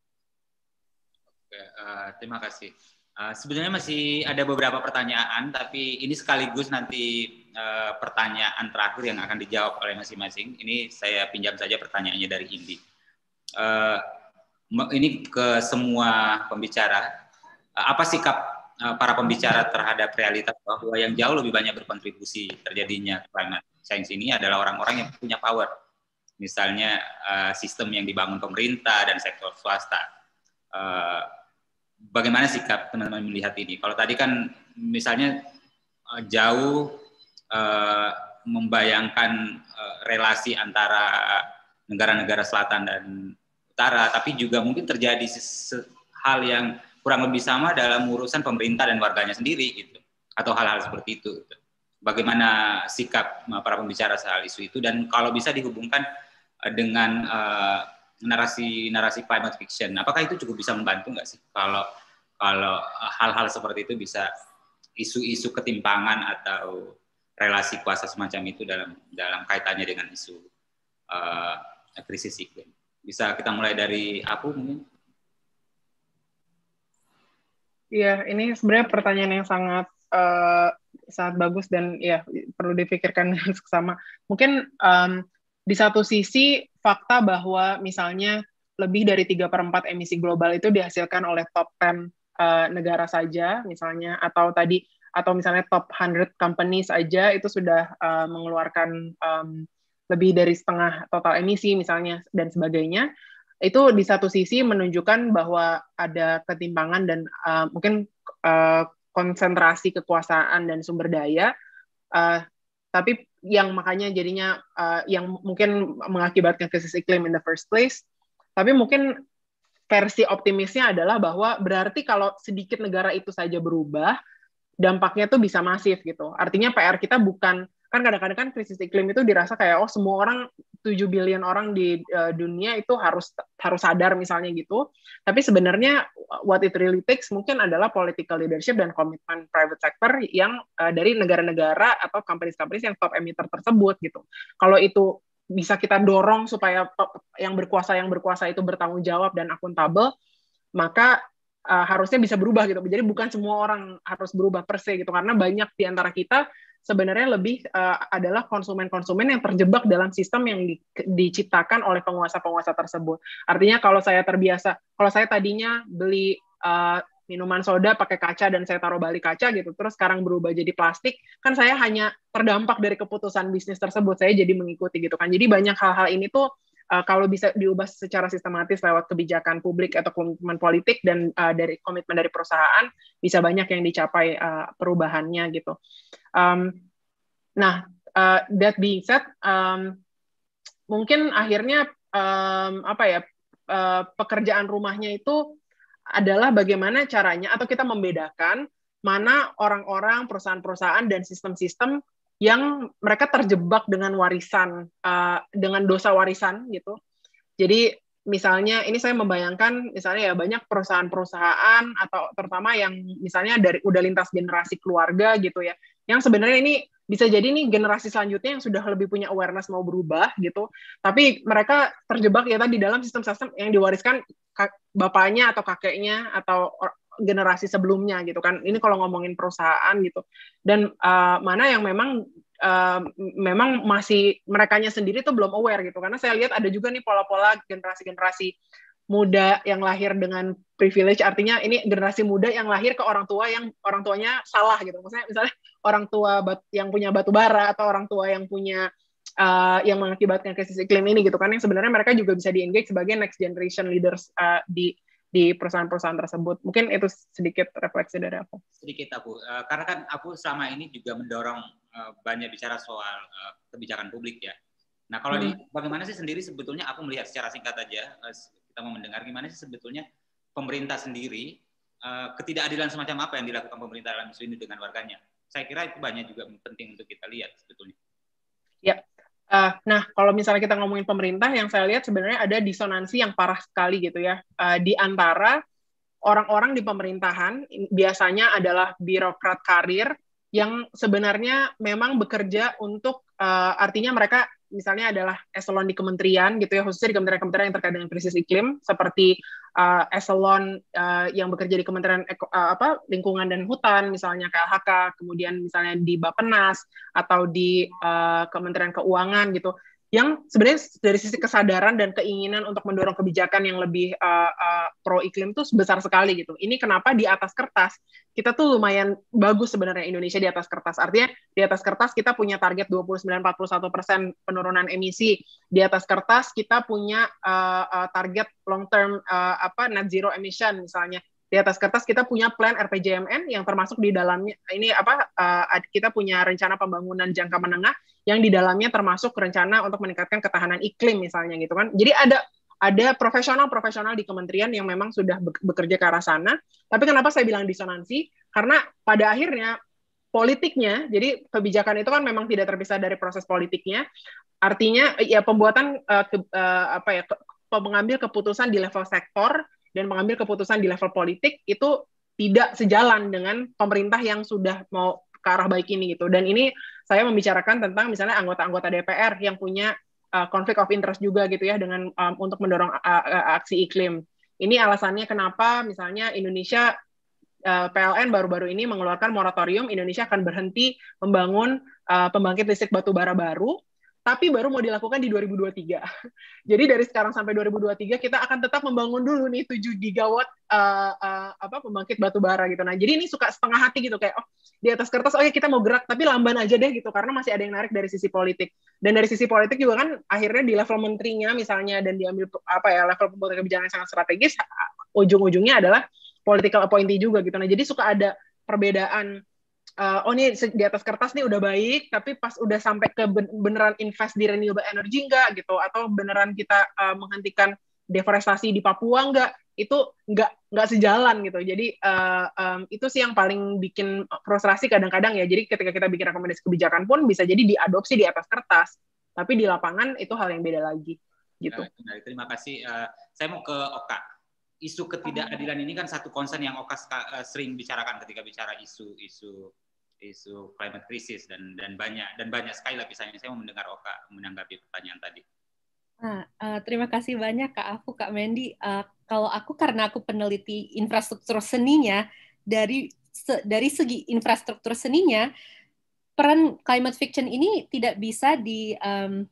Uh, terima kasih. Uh, sebenarnya masih ada beberapa pertanyaan, tapi ini sekaligus nanti uh, pertanyaan terakhir yang akan dijawab oleh masing-masing. Ini saya pinjam saja pertanyaannya dari Indi. Uh, ini ke semua pembicara. Uh, apa sikap uh, para pembicara terhadap realitas bahwa yang jauh lebih banyak berkontribusi terjadinya climate change ini adalah orang-orang yang punya power. Misalnya uh, sistem yang dibangun pemerintah dan sektor swasta. Uh, Bagaimana sikap teman-teman melihat ini? Kalau tadi kan misalnya uh, jauh uh, membayangkan uh, relasi antara negara-negara selatan dan utara, tapi juga mungkin terjadi hal yang kurang lebih sama dalam urusan pemerintah dan warganya sendiri, gitu, atau hal-hal seperti itu. Gitu. Bagaimana sikap uh, para pembicara soal isu itu? Dan kalau bisa dihubungkan uh, dengan uh, narasi-narasi climate fiction. Apakah itu cukup bisa membantu nggak sih kalau kalau hal-hal seperti itu bisa isu-isu ketimpangan atau relasi kuasa semacam itu dalam dalam kaitannya dengan isu uh, krisis iklim. Bisa kita mulai dari Apu mungkin? Iya, ini sebenarnya pertanyaan yang sangat uh, sangat bagus dan ya perlu dipikirkan dengan seksama. Mungkin um, di satu sisi fakta bahwa misalnya lebih dari tiga per empat emisi global itu dihasilkan oleh top sepuluh uh, negara saja misalnya, atau tadi atau misalnya top seratus companies aja itu sudah uh, mengeluarkan um, lebih dari setengah total emisi misalnya dan sebagainya. Itu di satu sisi menunjukkan bahwa ada ketimpangan dan uh, mungkin uh, konsentrasi kekuasaan dan sumber daya, uh, tapi yang makanya jadinya uh, yang mungkin mengakibatkan krisis iklim in the first place. Tapi mungkin versi optimisnya adalah bahwa berarti kalau sedikit negara itu saja berubah, dampaknya tuh bisa masif gitu. Artinya P R kita bukan, kan kadang-kadang kan krisis iklim itu dirasa kayak oh semua orang, tujuh billion orang di uh, dunia itu harus harus sadar misalnya gitu. Tapi sebenarnya what it really takes mungkin adalah political leadership dan komitmen private sector yang uh, dari negara-negara atau companies-companies yang top emitter tersebut gitu. Kalau itu bisa kita dorong supaya yang berkuasa yang berkuasa itu bertanggung jawab dan akuntabel, maka Uh, harusnya bisa berubah gitu. Jadi bukan semua orang harus berubah per se gitu, karena banyak di antara kita sebenarnya lebih uh, adalah konsumen-konsumen yang terjebak dalam sistem yang di, diciptakan oleh penguasa-penguasa tersebut. Artinya kalau saya terbiasa, kalau saya tadinya beli uh, minuman soda pakai kaca dan saya taruh balik kaca gitu, terus sekarang berubah jadi plastik, kan saya hanya terdampak dari keputusan bisnis tersebut, saya jadi mengikuti gitu kan. Jadi banyak hal-hal ini tuh Uh, kalau bisa diubah secara sistematis lewat kebijakan publik atau komitmen politik dan uh, dari komitmen dari perusahaan, bisa banyak yang dicapai uh, perubahannya gitu. Um, nah, uh, that being said, um, mungkin akhirnya um, apa ya uh, pekerjaan rumahnya itu adalah bagaimana caranya atau kita membedakan mana orang-orang, perusahaan-perusahaan dan sistem-sistem yang mereka terjebak dengan warisan, uh, dengan dosa warisan gitu. Jadi misalnya ini saya membayangkan misalnya ya banyak perusahaan-perusahaan atau terutama yang misalnya dari udah lintas generasi keluarga gitu ya, yang sebenarnya ini bisa jadi nih generasi selanjutnya yang sudah lebih punya awareness mau berubah gitu, tapi mereka terjebak ya tadi dalam sistem-sistem yang diwariskan bapaknya atau kakeknya atau generasi sebelumnya gitu kan. Ini kalau ngomongin perusahaan gitu. Dan uh, mana yang memang uh, memang masih merekanya sendiri tuh belum aware gitu. Karena saya lihat ada juga nih pola-pola generasi-generasi muda yang lahir dengan privilege, artinya ini generasi muda yang lahir ke orang tua yang orang tuanya salah gitu. Maksudnya misalnya orang tua yang punya batu bara atau orang tua yang punya uh, yang mengakibatkan krisis iklim ini gitu kan, yang sebenarnya mereka juga bisa di-engage sebagai next generation leaders uh, di di perusahaan-perusahaan tersebut. Mungkin itu sedikit refleksi dari aku. Sedikit aku, uh, karena kan aku selama ini juga mendorong uh, banyak bicara soal uh, kebijakan publik ya. Nah kalau hmm. di, bagaimana sih sendiri sebetulnya aku melihat secara singkat aja, uh, kita mau mendengar gimana sih sebetulnya pemerintah sendiri, uh, ketidakadilan semacam apa yang dilakukan pemerintah dalam isu ini dengan warganya. Saya kira itu banyak juga penting untuk kita lihat sebetulnya. Ya. Uh, nah, kalau misalnya kita ngomongin pemerintah, yang saya lihat sebenarnya ada disonansi yang parah sekali gitu ya. Uh, di antara orang-orang di pemerintahan, biasanya adalah birokrat karir yang sebenarnya memang bekerja untuk, uh, artinya mereka misalnya adalah eselon di kementerian gitu ya, khususnya di kementerian-kementerian yang terkait dengan krisis iklim, seperti uh, eselon uh, yang bekerja di Kementerian Eko, uh, apa, Lingkungan dan Hutan, misalnya K L H K, kemudian misalnya di Bappenas, atau di uh, Kementerian Keuangan gitu, yang sebenarnya dari sisi kesadaran dan keinginan untuk mendorong kebijakan yang lebih uh, uh, pro iklim tuh besar sekali gitu. Ini kenapa di atas kertas kita tuh lumayan bagus sebenarnya Indonesia di atas kertas. Artinya di atas kertas kita punya target dua puluh sembilan sampai empat puluh satu persen penurunan emisi. Di atas kertas kita punya uh, uh, target long term uh, apa net zero emission misalnya. Di atas kertas kita punya plan R P J M N yang termasuk di dalamnya ini apa uh, kita punya rencana pembangunan jangka menengah yang di dalamnya termasuk rencana untuk meningkatkan ketahanan iklim misalnya gitu kan. Jadi ada ada profesional-profesional di kementerian yang memang sudah bekerja ke arah sana. Tapi kenapa saya bilang disonansi? Karena pada akhirnya politiknya, jadi kebijakan itu kan memang tidak terpisah dari proses politiknya. Artinya ya pembuatan uh, ke, uh, apa ya ke, mengambil keputusan di level sektor dan mengambil keputusan di level politik itu tidak sejalan dengan pemerintah yang sudah mau ke arah baik ini gitu. Dan ini saya membicarakan tentang misalnya anggota-anggota D P R yang punya uh, conflict of interest juga gitu ya dengan um, untuk mendorong uh, uh, aksi iklim. Ini alasannya kenapa misalnya Indonesia uh, P L N baru-baru ini mengeluarkan moratorium, Indonesia akan berhenti membangun uh, pembangkit listrik batu bara baru, tapi baru mau dilakukan di dua ribu dua puluh tiga. Jadi dari sekarang sampai dua ribu dua puluh tiga kita akan tetap membangun dulu nih tujuh gigawatt uh, uh, apa pembangkit batu bara gitu. Nah, jadi ini suka setengah hati gitu kayak oh di atas kertas oke okay, kita mau gerak tapi lamban aja deh gitu karena masih ada yang narik dari sisi politik. Dan dari sisi politik juga kan akhirnya di level menterinya misalnya dan diambil apa ya level pembuat kebijakan yang sangat strategis ujung-ujungnya adalah political appointee juga gitu. Nah, jadi suka ada perbedaan. Uh, oh ini di atas kertas nih udah baik, tapi pas udah sampai ke beneran invest di renewable energy enggak gitu, atau beneran kita uh, menghentikan deforestasi di Papua enggak, itu enggak enggak sejalan gitu. Jadi uh, um, itu sih yang paling bikin frustrasi kadang-kadang ya. Jadi ketika kita bikin rekomendasi kebijakan pun bisa jadi diadopsi di atas kertas, tapi di lapangan itu hal yang beda lagi gitu. Nah, terima kasih. Uh, saya mau ke Oka. Isu ketidakadilan ini kan satu concern yang Oka uh, sering bicarakan ketika bicara isu-isu isu climate crisis dan dan banyak dan banyak sekali lapisannya. Saya mau mendengar Oka menanggapi pertanyaan tadi. Nah, uh, terima kasih banyak Kak Afu, Kak Mendy. Uh, kalau aku karena aku peneliti infrastruktur seninya, dari se, dari segi infrastruktur seninya, peran climate fiction ini tidak bisa di um,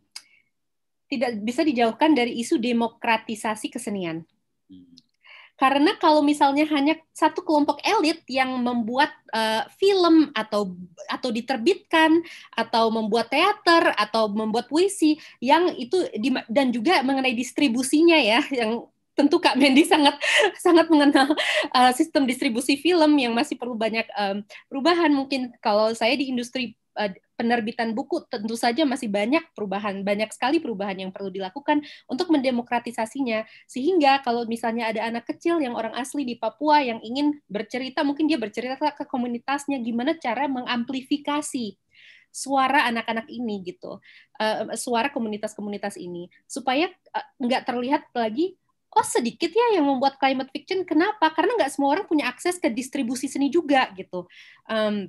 tidak bisa dijauhkan dari isu demokratisasi kesenian. Hmm. Karena kalau misalnya hanya satu kelompok elit yang membuat uh, film atau atau diterbitkan atau membuat teater atau membuat puisi yang itu di, dan juga mengenai distribusinya ya yang tentu Kak Mendy sangat sangat mengenal uh, sistem distribusi film yang masih perlu banyak um, perubahan. Mungkin kalau saya di industri uh, penerbitan buku tentu saja masih banyak perubahan, banyak sekali perubahan yang perlu dilakukan untuk mendemokratisasinya. Sehingga kalau misalnya ada anak kecil yang orang asli di Papua yang ingin bercerita, mungkin dia bercerita ke komunitasnya gimana cara mengamplifikasi suara anak-anak ini gitu, uh, suara komunitas-komunitas ini, supaya uh, nggak terlihat lagi oh sedikit ya yang membuat climate fiction. Kenapa? Karena nggak semua orang punya akses ke distribusi seni juga gitu. Um,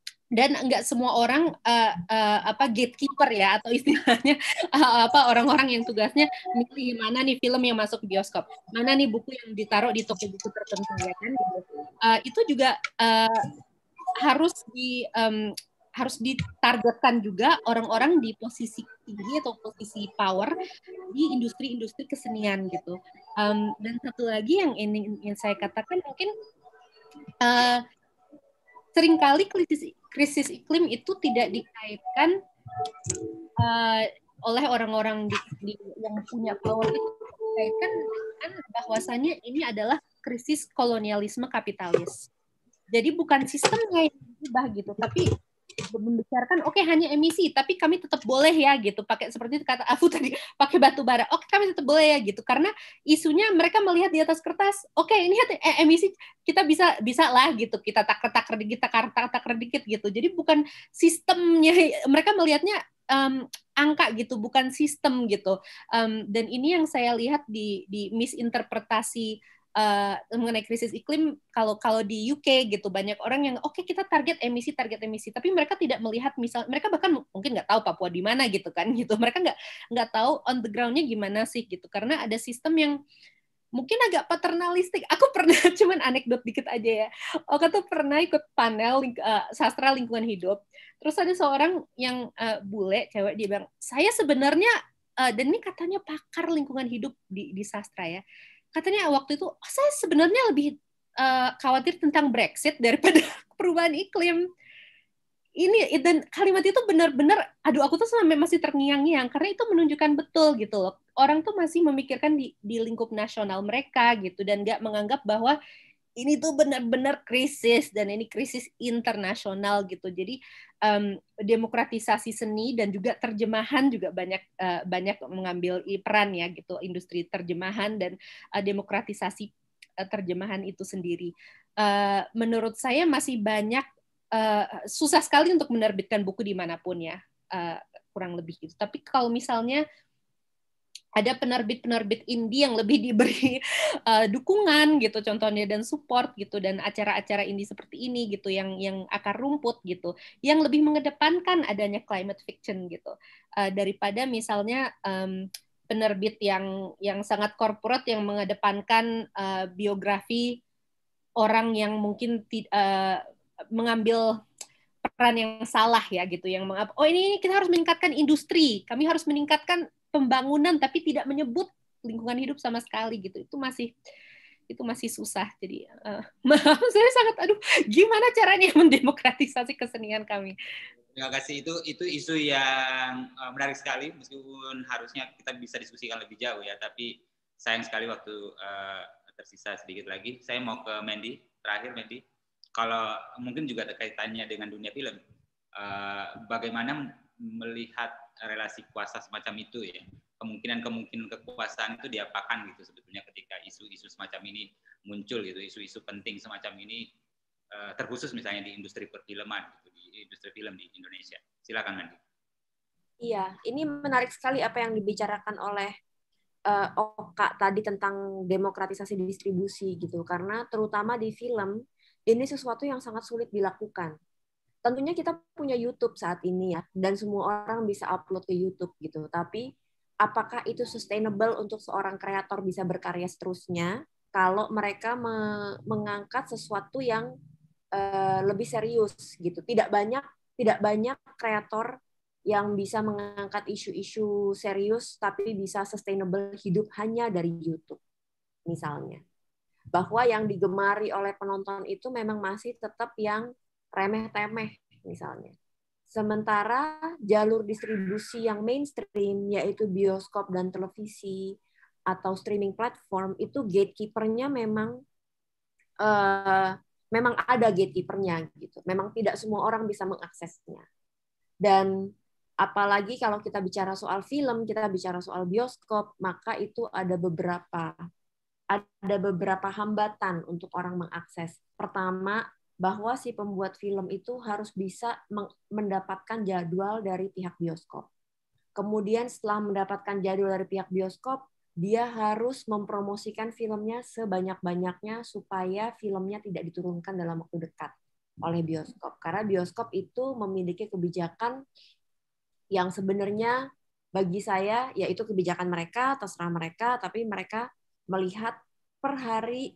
dan nggak semua orang uh, uh, apa gatekeeper ya atau istilahnya uh, apa orang-orang yang tugasnya milih mana nih film yang masuk ke bioskop, mana nih buku yang ditaruh di toko buku tertentu ya kan gitu. Uh, itu juga uh, harus di um, harus ditargetkan juga orang-orang di posisi tinggi atau posisi power di industri-industri kesenian gitu. Um, dan satu lagi yang ingin saya katakan mungkin uh, seringkali krisis krisis iklim itu tidak dikaitkan uh, oleh orang-orang di, di, yang punya power itu dikaitkan dengan bahwasannya ini adalah krisis kolonialisme kapitalis. Jadi bukan sistemnya yang berubah gitu, tapi membicarakan oke okay, hanya emisi, tapi kami tetap boleh ya gitu, pakai seperti kata Afu tadi, pakai batu bara, oke okay, kami tetap boleh ya gitu, karena isunya mereka melihat di atas kertas, oke okay, ini eh, emisi kita bisa bisa lah gitu, kita takar-takar dikit, takar-takar dikit gitu, jadi bukan sistemnya, mereka melihatnya um, angka gitu, bukan sistem gitu, um, dan ini yang saya lihat di di misinterpretasi Uh, mengenai krisis iklim. Kalau kalau di U K gitu banyak orang yang oke okay, kita target emisi target emisi tapi mereka tidak melihat misal mereka bahkan mungkin nggak tahu Papua di mana gitu kan gitu, mereka nggak nggak tahu on the ground-nya gimana sih gitu, karena ada sistem yang mungkin agak paternalistik. Aku pernah cuman anekdot dikit aja ya, aku tuh pernah ikut panel uh, sastra lingkungan hidup, terus ada seorang yang uh, bule cewek, dia bilang saya sebenarnya uh, dan ini katanya pakar lingkungan hidup di, di sastra ya, katanya waktu itu oh, saya sebenarnya lebih uh, khawatir tentang Brexit daripada perubahan iklim. Ini dan kalimat itu benar-benar, aduh aku tuh sampai masih terngiang-ngiang karena itu menunjukkan betul gitu loh. Orang tuh masih memikirkan di, di lingkup nasional mereka gitu dan nggak menganggap bahwa ini tuh benar-benar krisis dan ini krisis internasional gitu. Jadi um, demokratisasi seni dan juga terjemahan juga banyak uh, banyak mengambil peran ya gitu, industri terjemahan dan uh, demokratisasi uh, terjemahan itu sendiri. Uh, menurut saya masih banyak uh, susah sekali untuk menerbitkan buku dimanapun ya, uh, kurang lebih gitu. Tapi kalau misalnya ada penerbit-penerbit indie yang lebih diberi uh, dukungan gitu contohnya dan support gitu, dan acara-acara indie seperti ini gitu yang yang akar rumput gitu yang lebih mengedepankan adanya climate fiction gitu uh, daripada misalnya um, penerbit yang yang sangat corporate yang mengedepankan uh, biografi orang yang mungkin uh, mengambil peran yang salah ya gitu, yang mengap oh ini, ini kita harus meningkatkan industri, kami harus meningkatkan pembangunan tapi tidak menyebut lingkungan hidup sama sekali gitu. Itu masih itu masih susah. Jadi uh, maaf saya sangat aduh gimana caranya mendemokratisasi kesenian kami. Terima kasih, itu itu isu yang uh, menarik sekali, meskipun harusnya kita bisa diskusikan lebih jauh ya, tapi sayang sekali waktu uh, tersisa sedikit lagi. Saya mau ke Mandy, terakhir Mandy. Kalau mungkin juga terkaitannya dengan dunia film, uh, bagaimana melihat relasi kuasa semacam itu ya, kemungkinan-kemungkinan kekuasaan itu diapakan gitu sebetulnya ketika isu-isu semacam ini muncul gitu, isu-isu penting semacam ini uh, terkhusus misalnya di industri perfilman gitu, di industri film di Indonesia. Silakan Mandy. Iya, ini menarik sekali apa yang dibicarakan oleh uh, Oka tadi tentang demokratisasi distribusi gitu, karena terutama di film ini sesuatu yang sangat sulit dilakukan. Tentunya kita punya YouTube saat ini ya, dan semua orang bisa upload ke YouTube gitu. Tapi apakah itu sustainable untuk seorang kreator bisa berkarya seterusnya kalau mereka me- mengangkat sesuatu yang uh, lebih serius gitu? Tidak banyak tidak banyak kreator yang bisa mengangkat isu-isu serius tapi bisa sustainable hidup hanya dari YouTube misalnya. Bahwa yang digemari oleh penonton itu memang masih tetap yang remeh-temeh misalnya. Sementara jalur distribusi yang mainstream, yaitu bioskop dan televisi atau streaming platform, itu gatekeeper-nya memang uh, memang ada gatekeeper-nya gitu. Memang tidak semua orang bisa mengaksesnya. Dan apalagi kalau kita bicara soal film, kita bicara soal bioskop, maka itu ada beberapa ada beberapa hambatan untuk orang mengakses. Pertama, bahwa si pembuat film itu harus bisa mendapatkan jadwal dari pihak bioskop. Kemudian setelah mendapatkan jadwal dari pihak bioskop, dia harus mempromosikan filmnya sebanyak-banyaknya supaya filmnya tidak diturunkan dalam waktu dekat oleh bioskop. Karena bioskop itu memiliki kebijakan yang sebenarnya bagi saya, yaitu kebijakan mereka, terserah mereka, tapi mereka melihat per hari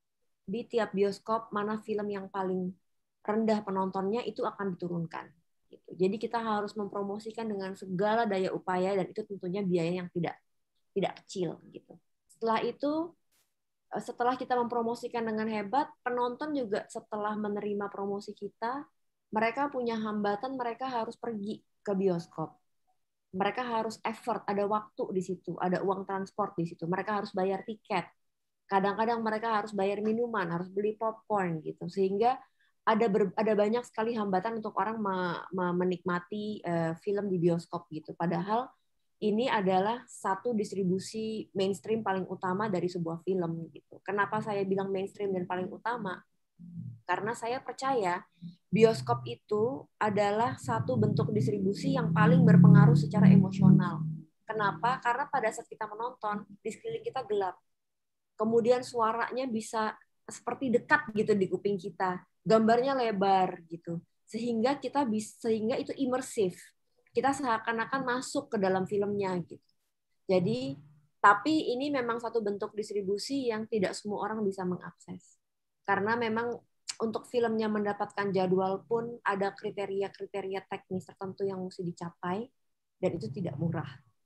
di tiap bioskop mana film yang paling rendah penontonnya itu akan diturunkan. Gitu. Jadi kita harus mempromosikan dengan segala daya upaya dan itu tentunya biaya yang tidak tidak kecil. Gitu. Setelah itu, setelah kita mempromosikan dengan hebat, penonton juga setelah menerima promosi kita, mereka punya hambatan, mereka harus pergi ke bioskop. Mereka harus effort, ada waktu di situ, ada uang transport di situ. Mereka harus bayar tiket. Kadang-kadang mereka harus bayar minuman, harus beli popcorn gitu. Sehingga ada ber, ada banyak sekali hambatan untuk orang me, me, menikmati uh, film di bioskop gitu. Padahal ini adalah satu distribusi mainstream paling utama dari sebuah film gitu. Kenapa saya bilang mainstream dan paling utama? Karena saya percaya bioskop itu adalah satu bentuk distribusi yang paling berpengaruh secara emosional. Kenapa? Karena pada saat kita menonton, di sekeliling kita gelap. Kemudian suaranya bisa seperti dekat gitu di kuping kita. Gambarnya lebar gitu. Sehingga kita bisa, sehingga itu imersif. Kita seakan-akan masuk ke dalam filmnya gitu. Jadi, tapi ini memang satu bentuk distribusi yang tidak semua orang bisa mengakses. Karena memang untuk filmnya mendapatkan jadwal pun ada kriteria-kriteria teknis tertentu yang mesti dicapai dan itu tidak murah.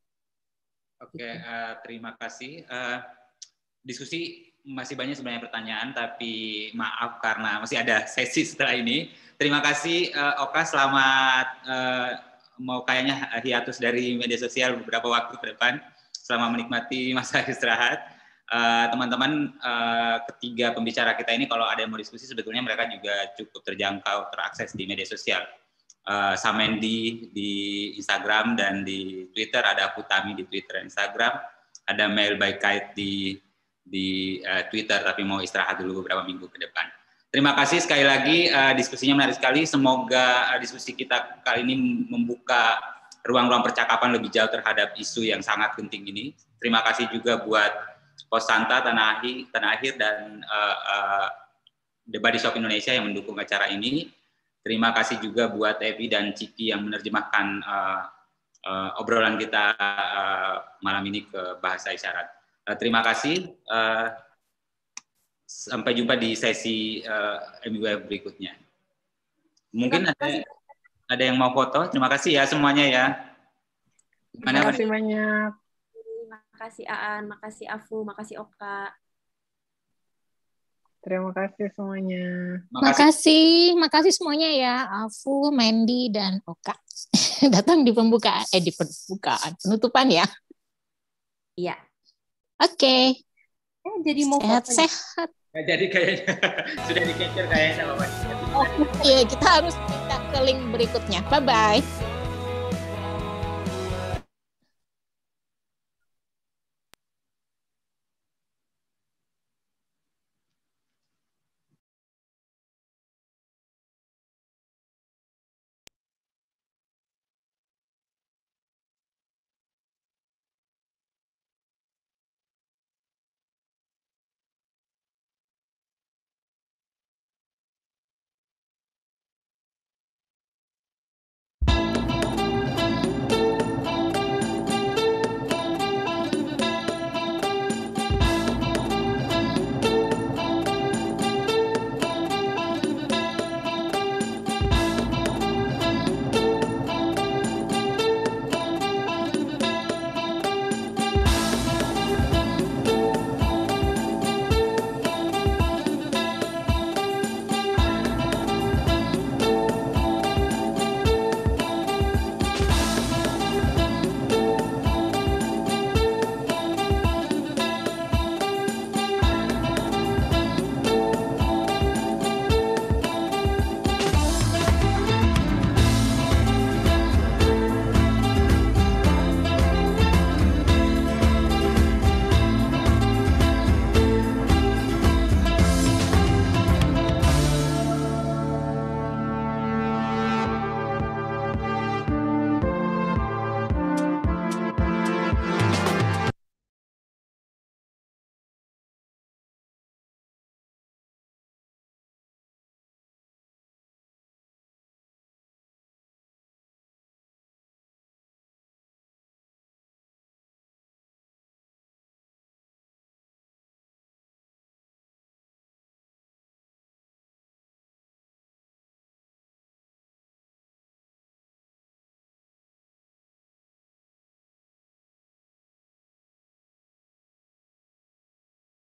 Oke, gitu. uh, terima kasih. Uh, diskusi masih banyak sebenarnya pertanyaan, tapi maaf karena masih ada sesi setelah ini. Terima kasih uh, Oka, selamat uh, mau kayaknya hiatus dari media sosial beberapa waktu ke depan. Selamat menikmati masa istirahat. Uh, teman-teman, uh, ketiga pembicara kita ini kalau ada yang mau diskusi sebetulnya mereka juga cukup terjangkau, terakses di media sosial. Uh, Samendi di Instagram dan di Twitter, ada Putami di Twitter dan Instagram, ada Mail by Kite di di uh, Twitter, tapi mau istirahat dulu beberapa minggu ke depan. Terima kasih sekali lagi, uh, diskusinya menarik sekali. Semoga uh, diskusi kita kali ini membuka ruang-ruang percakapan lebih jauh terhadap isu yang sangat penting ini. terima kasih juga buat Pos Santa, Tanah Akhir, Tanah Akhir dan uh, uh, The Body Shop Indonesia yang mendukung acara ini. Terima kasih juga buat Evi dan Ciki yang menerjemahkan uh, uh, obrolan kita uh, malam ini ke bahasa isyarat. Uh, terima kasih. Uh, sampai jumpa di sesi uh, M W F berikutnya. Mungkin ada, ada yang mau foto. Terima kasih ya semuanya ya. Terima kasih banyak. Makasih Aan, makasih Afu, makasih Oka. Terima kasih semuanya. Makasih, makasih semuanya ya, Afu, Mandy dan Oka. Datang di pembukaan, eh di pembukaan, penutupan ya. Iya. Oke. Okay. Eh, jadi mau sehat-sehat. Ya, jadi kayaknya sudah di-capture kayaknya sama Mbak. Oh, iya, kita harus pindah ke link berikutnya. Bye bye.